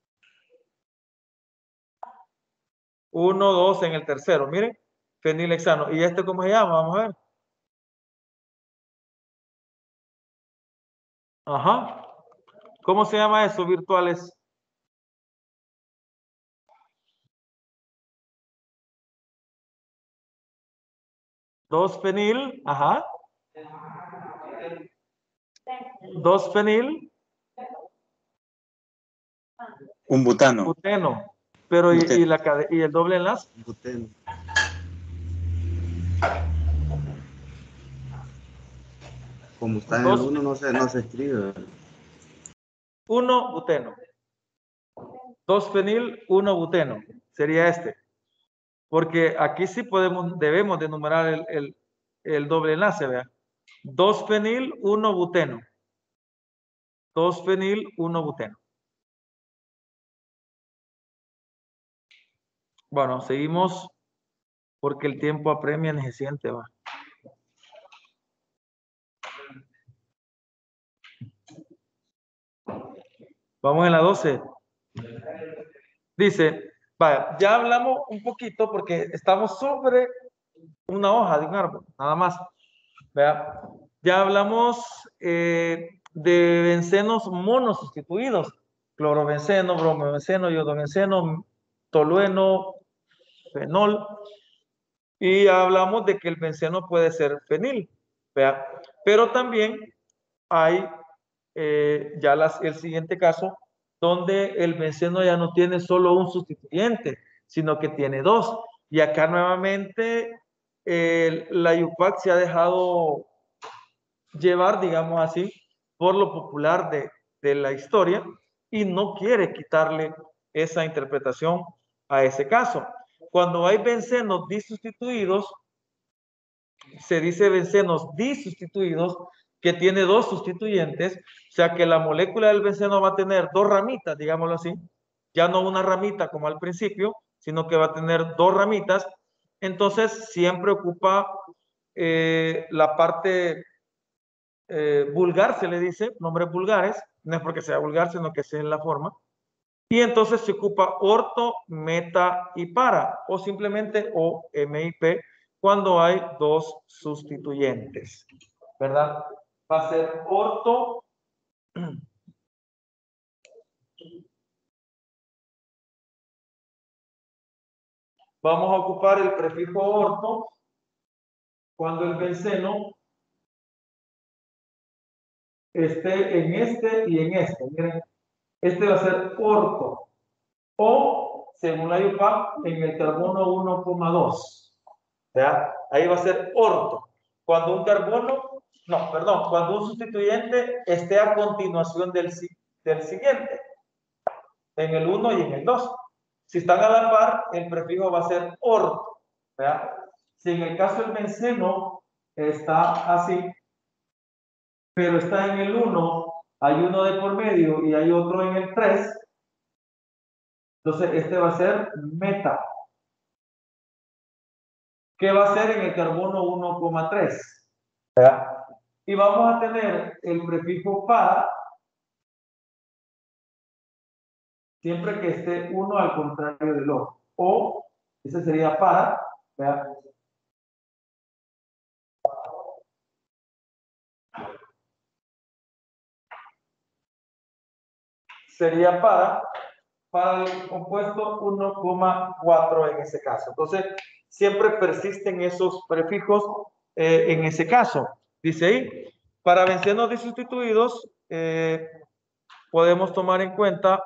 1, 2 en el tercero, miren, fenil hexano. ¿Y este cómo se llama? Vamos a ver. Ajá. ¿Cómo se llama eso, virtuales? 2-fenil, ajá. 2-fenil. Un butano. Buteno. Pero y el doble enlace. Buteno. Como está en el 1 no se escribe. 1-buteno. 2-fenil, 1-buteno. Sería este. Porque aquí sí debemos de numerar el doble enlace, ¿vea? 2-fenil, 1-buteno. 2-fenil, 1-buteno. Bueno, seguimos porque el tiempo apremia, ni se siente, va. Vamos en la 12. Dice, vaya, ya hablamos un poquito porque estamos sobre una hoja de un árbol, nada más. Vea, ya hablamos de bencenos monosustituidos. Clorobenceno, bromobenceno, iodobenceno, tolueno, fenol. Y hablamos de que el benceno puede ser fenil. ¿Vea? Pero también hay el siguiente caso donde el benceno ya no tiene solo un sustituyente, sino que tiene dos. Y acá nuevamente la IUPAC se ha dejado llevar, digamos así, por lo popular de la historia y no quiere quitarle esa interpretación a ese caso. Cuando hay bencenos disustituidos, se dice bencenos disustituidos, que tiene dos sustituyentes, o sea que la molécula del benceno va a tener dos ramitas, digámoslo así, ya no una ramita como al principio, sino que va a tener dos ramitas. Entonces siempre ocupa la parte vulgar, se le dice, nombres vulgares, no es porque sea vulgar, sino que sea en la forma. Y entonces se ocupa orto, meta y para, o simplemente O, M y P, cuando hay dos sustituyentes, ¿verdad? Va a ser orto. Vamos a ocupar el prefijo orto cuando el benceno esté en este y en este. Miren, este va a ser orto. O, según la IUPAC, en el carbono 1,2. ¿Ya? Ahí va a ser orto. Cuando un carbono, no, perdón, cuando un sustituyente esté a continuación del siguiente, en el 1 y en el 2. Si están a la par, el prefijo va a ser orto. ¿Ya? Si en el caso del benceno está así, pero está en el 1, hay uno de por medio y hay otro en el 3, entonces este va a ser meta. ¿Qué va a ser en el carbono 1,3? Y vamos a tener el prefijo para, siempre que esté uno al contrario del otro. O, ese sería para, ¿verdad? Sería para el compuesto 1,4 en ese caso. Entonces, siempre persisten esos prefijos en ese caso. Dice ahí, para bencenos disustituidos, podemos tomar en cuenta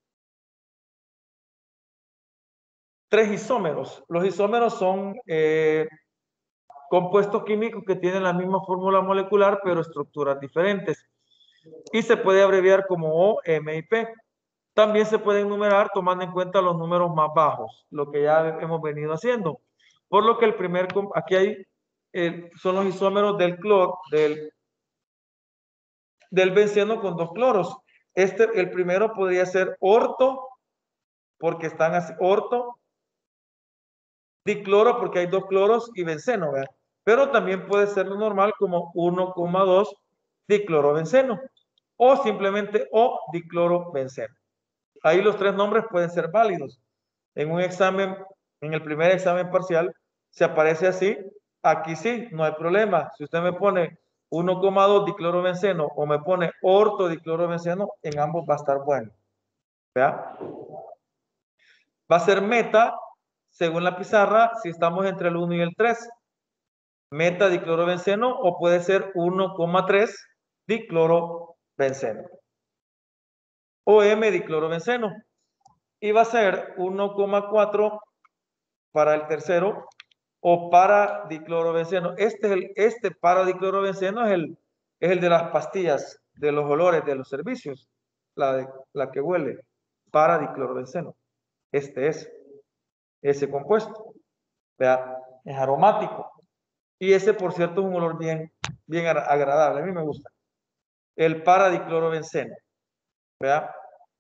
3 isómeros. Los isómeros son compuestos químicos que tienen la misma fórmula molecular, pero estructuras diferentes. Y se puede abreviar como O, M y P. También se pueden numerar tomando en cuenta los números más bajos, lo que ya hemos venido haciendo. Por lo que el primer, aquí hay, son los isómeros del cloro, del benceno con 2 cloros. El primero podría ser orto, porque están así, orto, dicloro, porque hay 2 cloros, y benceno, ¿verdad? Pero también puede ser lo normal como 1,2 diclorobenceno, o simplemente O diclorobenceno. Ahí los 3 nombres pueden ser válidos. En un examen, en el primer examen parcial, se aparece así. Aquí sí, no hay problema. Si usted me pone 1,2 diclorobenceno o me pone orto diclorobenceno, en ambos va a estar bueno. ¿Vea? Va a ser meta, según la pizarra, si estamos entre el 1 y el 3. Meta diclorobenceno, o puede ser 1,3 diclorobenceno. O M diclorobenceno. Y va a ser 1,4 para el tercero, o para diclorobenceno. Este para diclorobenceno es el de las pastillas, de los olores, de los servicios, la que huele, para diclorobenceno. Este es ese compuesto. Vea, es aromático. Y ese, por cierto, es un olor bien, bien agradable. A mí me gusta. El paradiclorobenceno. ¿Verdad?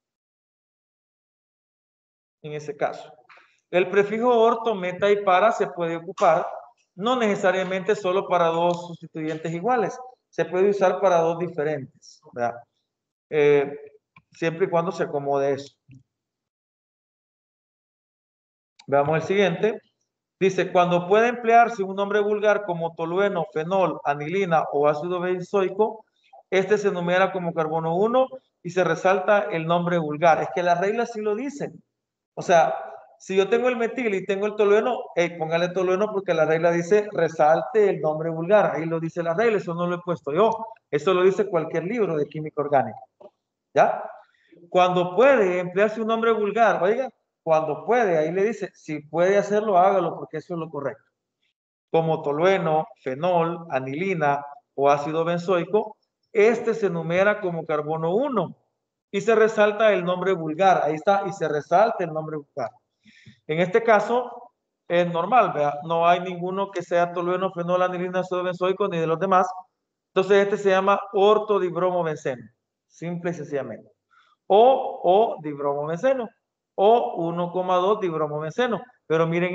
En ese caso. El prefijo orto, meta y para se puede ocupar no necesariamente solo para dos sustituyentes iguales. Se puede usar para dos diferentes. ¿Verdad? Siempre y cuando se acomode eso. Veamos el siguiente. Dice, cuando puede emplearse un nombre vulgar como tolueno, fenol, anilina o ácido benzoico, este se enumera como carbono 1 y se resalta el nombre vulgar. Es que las reglas sí lo dicen. O sea, si yo tengo el metil y tengo el tolueno, póngale tolueno porque la regla dice resalte el nombre vulgar. Ahí lo dice la regla, eso no lo he puesto yo. Eso lo dice cualquier libro de química orgánica. ¿Ya? Cuando puede emplearse un nombre vulgar, oiga, cuando puede, ahí le dice, si puede hacerlo, hágalo porque eso es lo correcto. Como tolueno, fenol, anilina o ácido benzoico, este se enumera como carbono 1 y se resalta el nombre vulgar. Ahí está, y se resalta el nombre vulgar. En este caso, es normal, ¿verdad? No hay ninguno que sea tolueno, fenol, anilina, ácido benzoico, ni de los demás. Entonces, este se llama ortodibromobenceno, simple y sencillamente. O dibromobenceno, o 1,2 dibromobenceno. Pero miren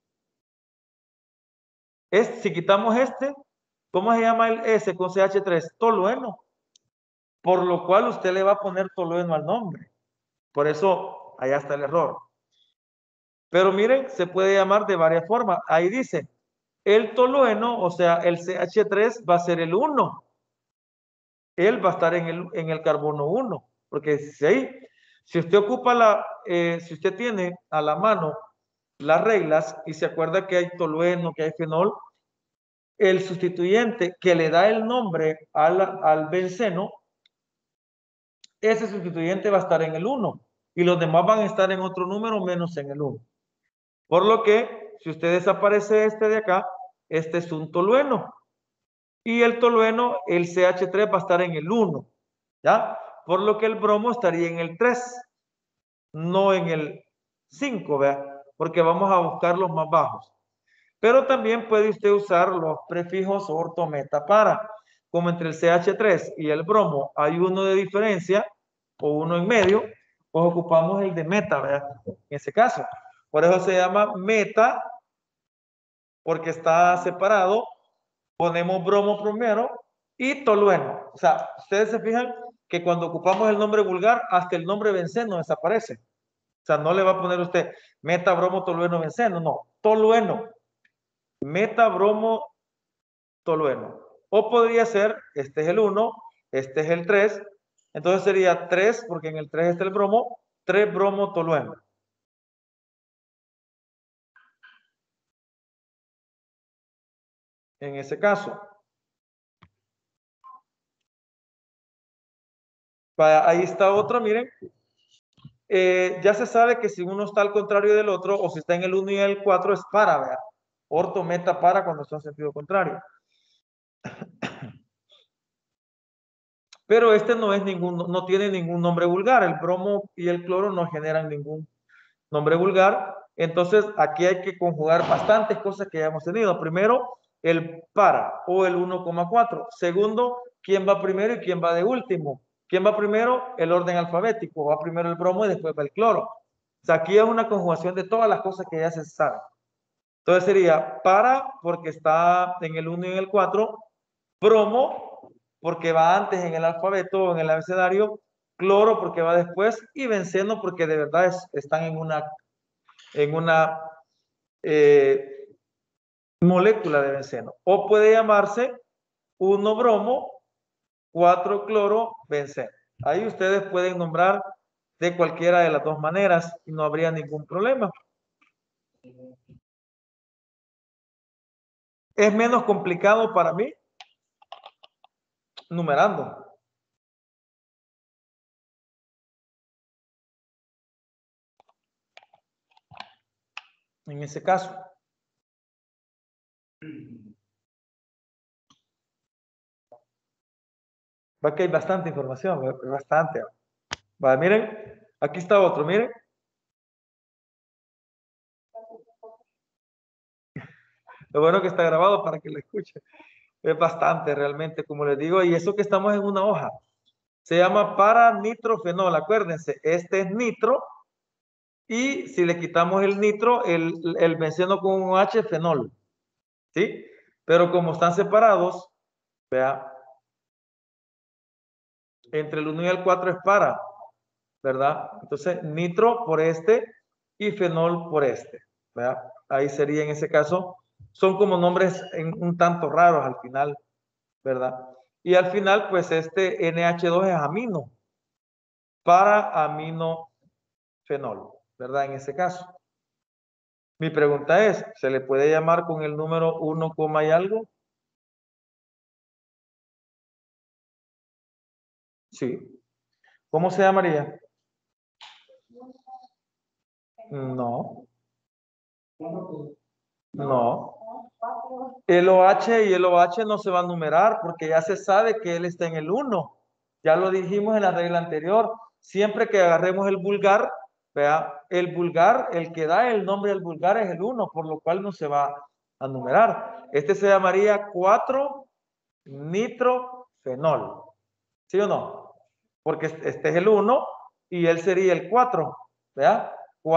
si quitamos este, ¿cómo se llama el S con CH3? Tolueno. Por lo cual usted le va a poner tolueno al nombre. Por eso, allá está el error. Pero miren, se puede llamar de varias formas. Ahí dice, el tolueno, o sea, el CH3 va a ser el 1. Él va a estar en el carbono 1. Porque si usted ocupa si usted tiene a la mano las reglas y se acuerda que hay tolueno, que hay fenol, el sustituyente que le da el nombre al benceno, ese sustituyente va a estar en el 1 y los demás van a estar en otro número menos en el 1. Por lo que, si usted desaparece este de acá, este es un tolueno. Y el tolueno, el CH3 va a estar en el 1. ¿Ya? Por lo que el bromo estaría en el 3, no en el 5, ¿verdad? Porque vamos a buscar los más bajos. Pero también puede usted usar los prefijos orto, meta, para. Como entre el CH3 y el bromo hay uno de diferencia o uno en medio, pues ocupamos el de meta, ¿verdad? En ese caso. Por eso se llama meta, porque está separado. Ponemos bromo primero y tolueno. O sea, ustedes se fijan que cuando ocupamos el nombre vulgar, hasta el nombre benceno desaparece. O sea, no le va a poner usted meta, bromo, tolueno, benceno. No, tolueno. Meta, bromo, tolueno. O podría ser, este es el 1, este es el 3. Entonces sería 3, porque en el 3 está el bromo, 3 bromo, tolueno. En ese caso. Ahí está otro, miren. Ya se sabe que si uno está al contrario del otro, o si está en el 1 y el 4, es para, ¿verdad? Orto, meta, para cuando está en sentido contrario. Pero este no tiene ningún nombre vulgar. El bromo y el cloro no generan ningún nombre vulgar. Entonces, aquí hay que conjugar bastantes cosas que ya hemos tenido. Primero, el para o el 1,4. Segundo, quién va primero y quién va de último. ¿Quién va primero? El orden alfabético. Va primero el bromo y después va el cloro. O sea, aquí es una conjugación de todas las cosas que ya se saben. Entonces sería para, porque está en el 1 y en el 4. Bromo, porque va antes en el alfabeto o en el abecedario. Cloro, porque va después. Y benceno, porque de verdad están en una molécula de benceno. O puede llamarse 1 bromo, 4 cloro, benceno. Ahí ustedes pueden nombrar de cualquiera de las dos maneras y no habría ningún problema. Es menos complicado para mí numerando. En ese caso. Va que hay bastante información, bastante. Vale, miren, aquí está otro, miren. Lo bueno que está grabado para que lo escuche. Es bastante realmente, como les digo, y eso que estamos en una hoja. Se llama para-nitrofenol, acuérdense, este es nitro, y si le quitamos el nitro, el benceno con un H, fenol, ¿sí? Pero como están separados, vea, entre el 1 y el 4 es para, ¿verdad? Entonces, nitro por este y fenol por este, ¿verdad? Ahí sería en ese caso, son como nombres un tanto raros al final, ¿verdad? Y al final, pues este NH2 es amino, para aminofenol, ¿verdad? En ese caso. Mi pregunta es, ¿se le puede llamar con el número 1, y algo? Sí. ¿Cómo se llamaría? No. No. El OH y el OH no se va a numerar porque ya se sabe que él está en el 1. Ya lo dijimos en la regla anterior. Siempre que agarremos el vulgar, vea, el vulgar, el que da el nombre del vulgar es el 1, por lo cual no se va a numerar. Este se llamaría 4-nitrofenol. ¿Sí o no? Porque este es el 1 y él sería el 4. ¿Vea?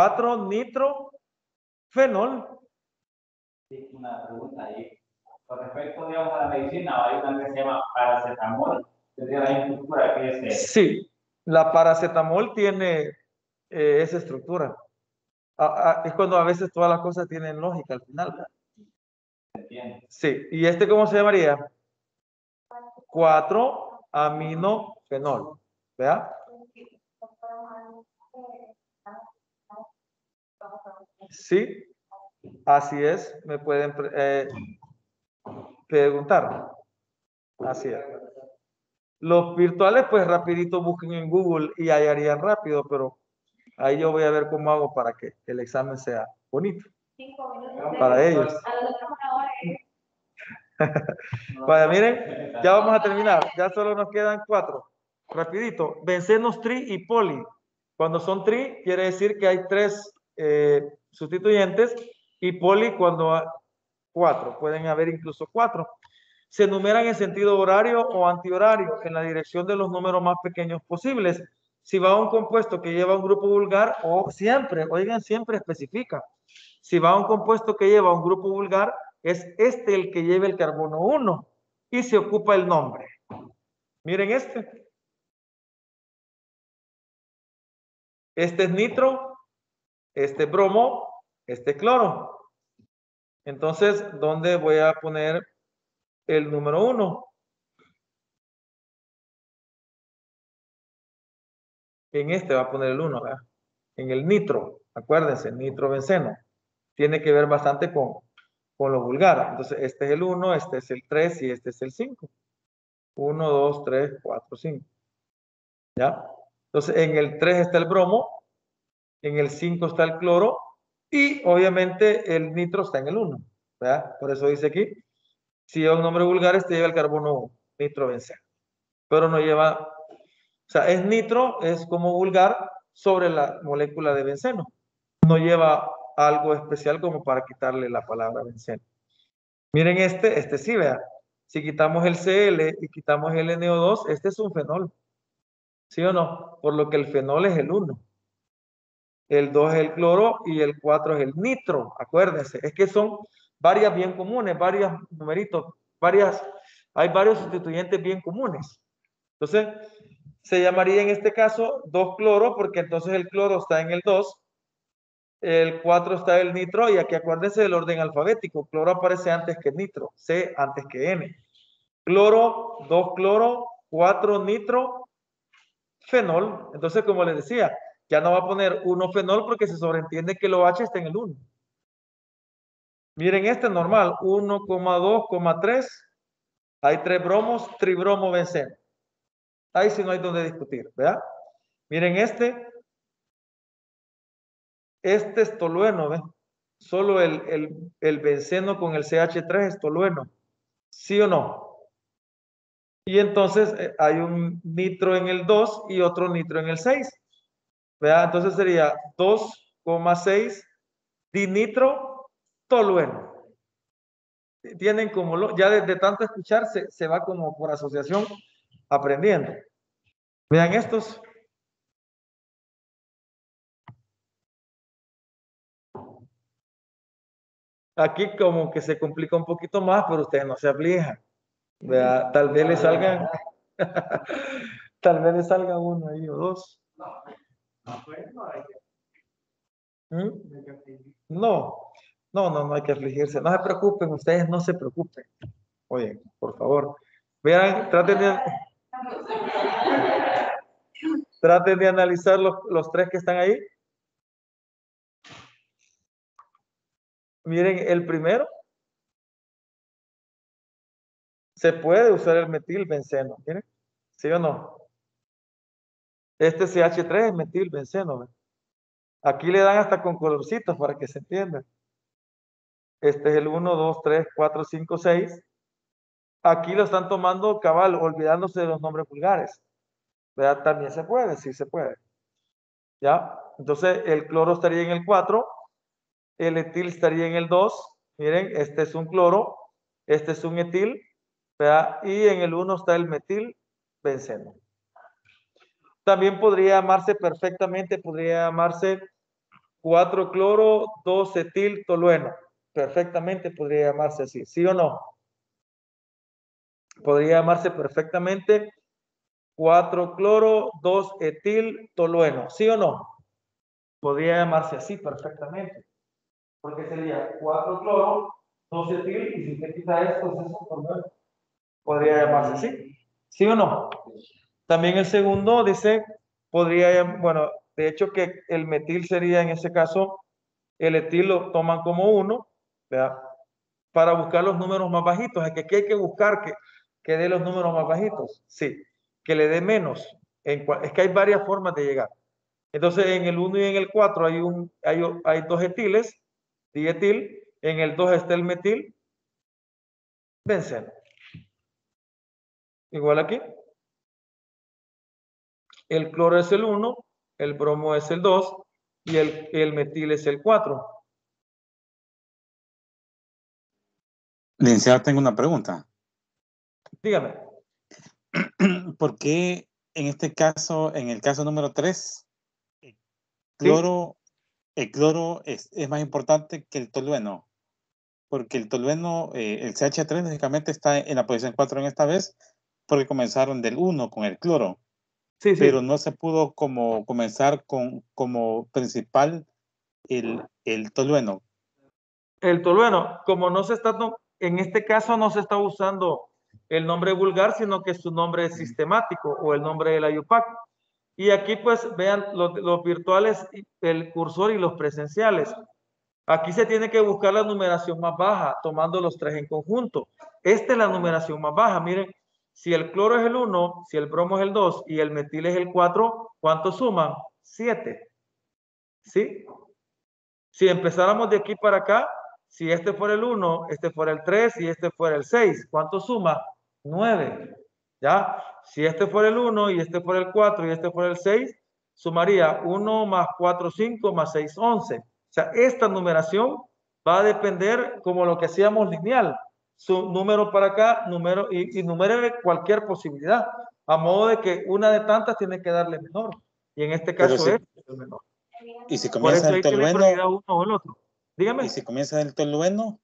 4-nitrofenol. Sí, una pregunta ahí. Con respecto, digamos, a la medicina, hay una que se llama paracetamol. Tendría la misma estructura que ese. Sí, la paracetamol tiene esa estructura. Es cuando a veces todas las cosas tienen lógica al final, ¿verdad? Entiendo. Sí, ¿y este cómo se llamaría? 4-aminofenol. ¿Vea? Sí, así es. Me pueden preguntar. Así es. Los virtuales, pues rapidito busquen en Google y hallarían rápido, pero ahí yo voy a ver cómo hago para que el examen sea bonito 5 minutos. para ellos. A lo mejor una hora. Vaya, miren, ya vamos a terminar. Ya solo nos quedan 4. Rapidito. Bencenos tri y poli. Cuando son tri, quiere decir que hay 3 sustituyentes y poli cuando hay 4. Pueden haber incluso 4. Se enumeran en sentido horario o antihorario en la dirección de los números más pequeños posibles. Si va a un compuesto que lleva un grupo vulgar, o siempre, oigan, siempre especifica. Si va a un compuesto que lleva un grupo vulgar, es este el que lleva el carbono 1 y se ocupa el nombre. Miren este. Este es nitro, este es bromo, este es cloro. Entonces, ¿dónde voy a poner el número 1? En este va a poner el 1, ¿verdad? En el nitro, acuérdense, nitrobenceno. Tiene que ver bastante con lo vulgar. Entonces, este es el 1, este es el 3 y este es el 5. 1, 2, 3, 4, 5. ¿Ya? Entonces, en el 3 está el bromo, en el 5 está el cloro y obviamente el nitro está en el 1. ¿Verdad? Por eso dice aquí, si lleva un nombre vulgar, este lleva el carbono 1, nitrobenceno. Pero no lleva, o sea, es nitro, es como vulgar sobre la molécula de benceno. No lleva algo especial como para quitarle la palabra benceno. Miren este sí, vea. Si quitamos el Cl y quitamos el NO2, este es un fenol. ¿Sí o no? Por lo que el fenol es el 1. El 2 es el cloro y el 4 es el nitro. Acuérdense, es que son varias bien comunes, varios numeritos, hay varios sustituyentes bien comunes. Entonces, se llamaría en este caso 2 cloro porque entonces el cloro está en el 2, el 4 está el nitro y aquí acuérdense del orden alfabético. Cloro aparece antes que nitro, C antes que N. Cloro, 2 cloro, 4 nitro, fenol. Entonces, como les decía, ya no va a poner 1 fenol porque se sobreentiende que el OH está en el 1. Miren este normal, 1,2,3. Hay 3 bromos, tribromo benceno. Ahí sí no hay donde discutir, ¿verdad? Miren este es tolueno, ¿ves? Solo el benceno con el CH3 es tolueno. ¿Sí o no? Y entonces hay un nitro en el 2 y otro nitro en el 6. ¿Verdad? Entonces sería 2,6 dinitro tolueno. tienen como, ya de tanto escuchar, se va como por asociación aprendiendo. Vean estos. Aquí como que se complica un poquito más, pero ustedes no se aflijan. Vea, tal vez le salgan, tal vez le salga uno ahí o dos. ¿Mm? No hay que afligirse. No se preocupen, ustedes no se preocupen. Oye, por favor. Vean, traten de analizar los tres que están ahí. Miren, el primero. Se puede usar el metilbenceno, ¿miren? ¿Sí o no? Este CH3 es metilbenceno, ¿ven? Aquí le dan hasta con colorcitos para que se entienda. Este es el 1, 2, 3, 4, 5, 6. Aquí lo están tomando cabal, olvidándose de los nombres vulgares. ¿Verdad? También se puede, sí se puede. ¿Ya? Entonces el cloro estaría en el 4, el etil estaría en el 2. Miren, este es un cloro, este es un etil, ¿verdad? Y en el 1 está el metilbenceno. También podría llamarse perfectamente, podría llamarse 4 cloro, 2 etil tolueno. Perfectamente podría llamarse así, ¿sí o no? Podría llamarse perfectamente 4 cloro, 2 etil tolueno, ¿sí o no? Podría llamarse así perfectamente. Porque sería 4 cloro, 2 etil, y si usted quita esto, es eso tolueno. Podría llamarse así, ¿sí o no? También el segundo dice, podría, bueno, de hecho que el metil sería en ese caso, el etil lo toman como 1, ¿verdad? Para buscar los números más bajitos. Es que aquí hay que buscar que dé los números más bajitos. Sí, que le dé menos. Es que hay varias formas de llegar. Entonces, en el 1 y en el 4 hay 2 etiles, dietil. En el 2 está el metil, benceno. Igual aquí. El cloro es el 1, el bromo es el 2 y el metil es el 4. Licenciado, tengo una pregunta. Dígame. ¿Por qué en este caso, en el caso número 3, el cloro es más importante que el tolueno? Porque el tolueno, el CH3, lógicamente está en la posición 4 en esta vez, porque comenzaron del 1 con el cloro. Sí, pero no se pudo como comenzar como principal el tolueno. El tolueno, como no se está, en este caso no se está usando el nombre vulgar, sino que su nombre es sistemático o el nombre de la IUPAC. Y aquí pues vean los virtuales, el cursor y los presenciales. Aquí se tiene que buscar la numeración más baja, tomando los tres en conjunto. Esta es la numeración más baja. Miren, si el cloro es el 1, si el bromo es el 2 y el metil es el 4, ¿cuánto suman? 7. ¿Sí? Si empezáramos de aquí para acá, si este fuera el 1, este fuera el 3 y este fuera el 6, ¿cuánto suma? 9. ¿Ya? Si este fuera el 1 y este fuera el 4 y este fuera el 6, sumaría 1 más 4, 5 más 6, 11. O sea, esta numeración va a depender como lo que hacíamos lineal. Su número para acá, número y numere cualquier posibilidad. A modo de que una de tantas tiene que darle menor. Y en este caso es el menor. Y si Por comienza eso el ahí tiene tolueno, prioridad uno o el otro. Dígame. y si comienza el tolueno,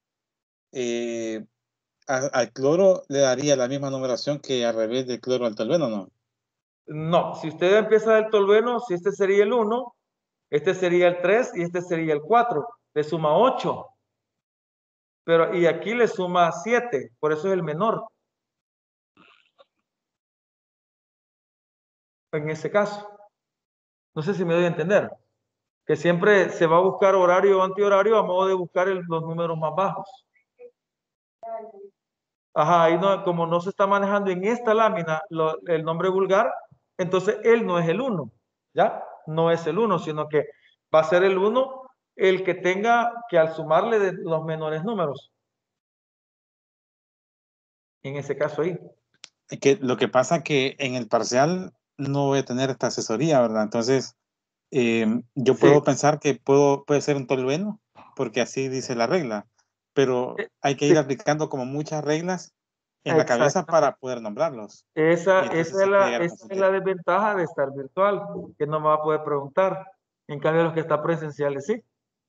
al cloro le daría la misma numeración que al revés del cloro al tolueno, ¿no? No, si usted empieza del tolueno, si este sería el 1, este sería el 3 y este sería el 4. Le suma 8. Pero, y aquí le suma 7. Por eso es el menor. En ese caso. No sé si me doy a entender. Que siempre se va a buscar horario o antihorario a modo de buscar los números más bajos. Ajá, ahí no, como no se está manejando en esta lámina el nombre vulgar, entonces él no es el 1, ¿ya? No es el 1, sino que va a ser el 1 el que tenga que al sumarle de los menores números. En ese caso ahí. Lo que pasa que en el parcial no voy a tener esta asesoría, ¿verdad? Entonces, yo puedo pensar que puede ser un tolueno, porque así dice la regla, pero hay que Sí. ir aplicando como muchas reglas en la cabeza para poder nombrarlos. Esa Y entonces es se puede llegar a esa es confundir. la desventaja de estar virtual, que no me va a poder preguntar. En cambio, los que están presenciales, sí.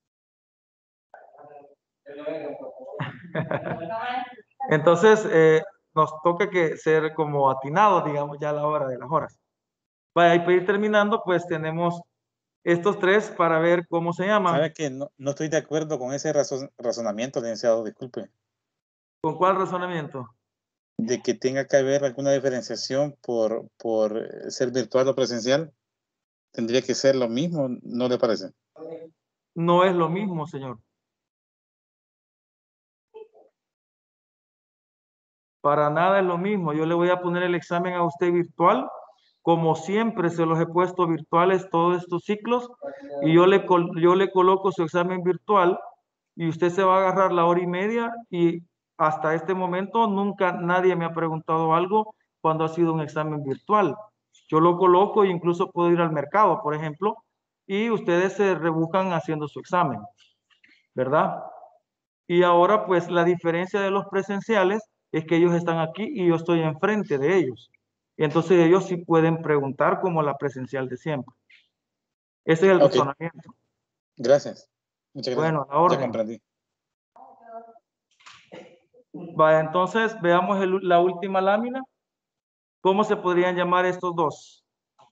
Entonces, nos toca que ser como atinados, digamos, ya a la hora de las horas. Vaya, y para ir terminando, pues tenemos estos tres para ver cómo se llaman. ¿Sabe que no estoy de acuerdo con ese razonamiento, licenciado? Disculpe. ¿Con cuál razonamiento? De que tenga que haber alguna diferenciación por ser virtual o presencial. Tendría que ser lo mismo, ¿no le parece? No es lo mismo, señor. Para nada es lo mismo. Yo le voy a poner el examen a usted virtual, como siempre se los he puesto virtuales todos estos ciclos, y yo le coloco su examen virtual y usted se va a agarrar la hora y media, y hasta este momento nunca nadie me ha preguntado algo cuando ha sido un examen virtual. Yo lo coloco e incluso puedo ir al mercado, por ejemplo, y ustedes se rebuscan haciendo su examen, ¿verdad? Y ahora, pues, la diferencia de los presenciales es que ellos están aquí y yo estoy enfrente de ellos. Y entonces ellos sí pueden preguntar como la presencial de siempre. Ese es el Ok. razonamiento. Gracias. Muchas gracias. Bueno, a la orden. Ya comprendí. Vaya, entonces veamos la última lámina. ¿Cómo se podrían llamar estos dos?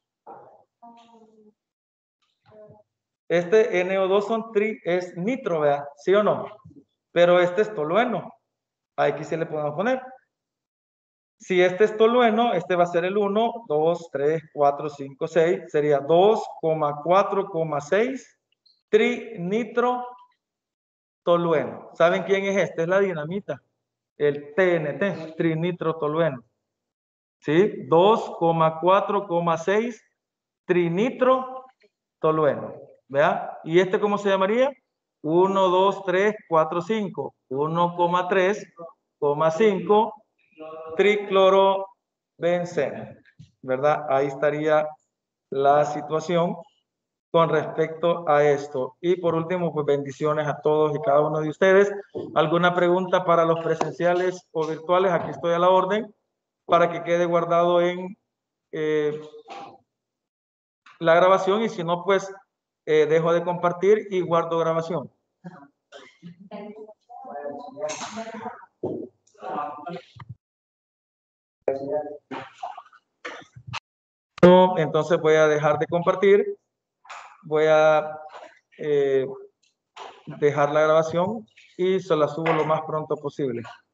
Este NO2 es nitro, ¿verdad? ¿Sí o no? Pero este es tolueno. Aquí se le podemos poner. Si este es tolueno, este va a ser el 1, 2, 3, 4, 5, 6. Sería 2,4,6 trinitro tolueno. ¿Saben quién es este? Es la dinamita. El TNT, trinitro tolueno. ¿Sí? 2,4,6 trinitro tolueno. ¿Vea? ¿Y este cómo se llamaría? 1, 2, 3, 4, 5. 1,3,5 triclorobenceno, ¿verdad? Ahí estaría la situación con respecto a esto. Y por último, pues bendiciones a todos y cada uno de ustedes. ¿Alguna pregunta para los presenciales o virtuales? Aquí estoy a la orden para que quede guardado en la grabación, y si no, pues dejo de compartir y guardo grabación. No, entonces voy a dejar de compartir. Voy a dejar la grabación y se la subo lo más pronto posible.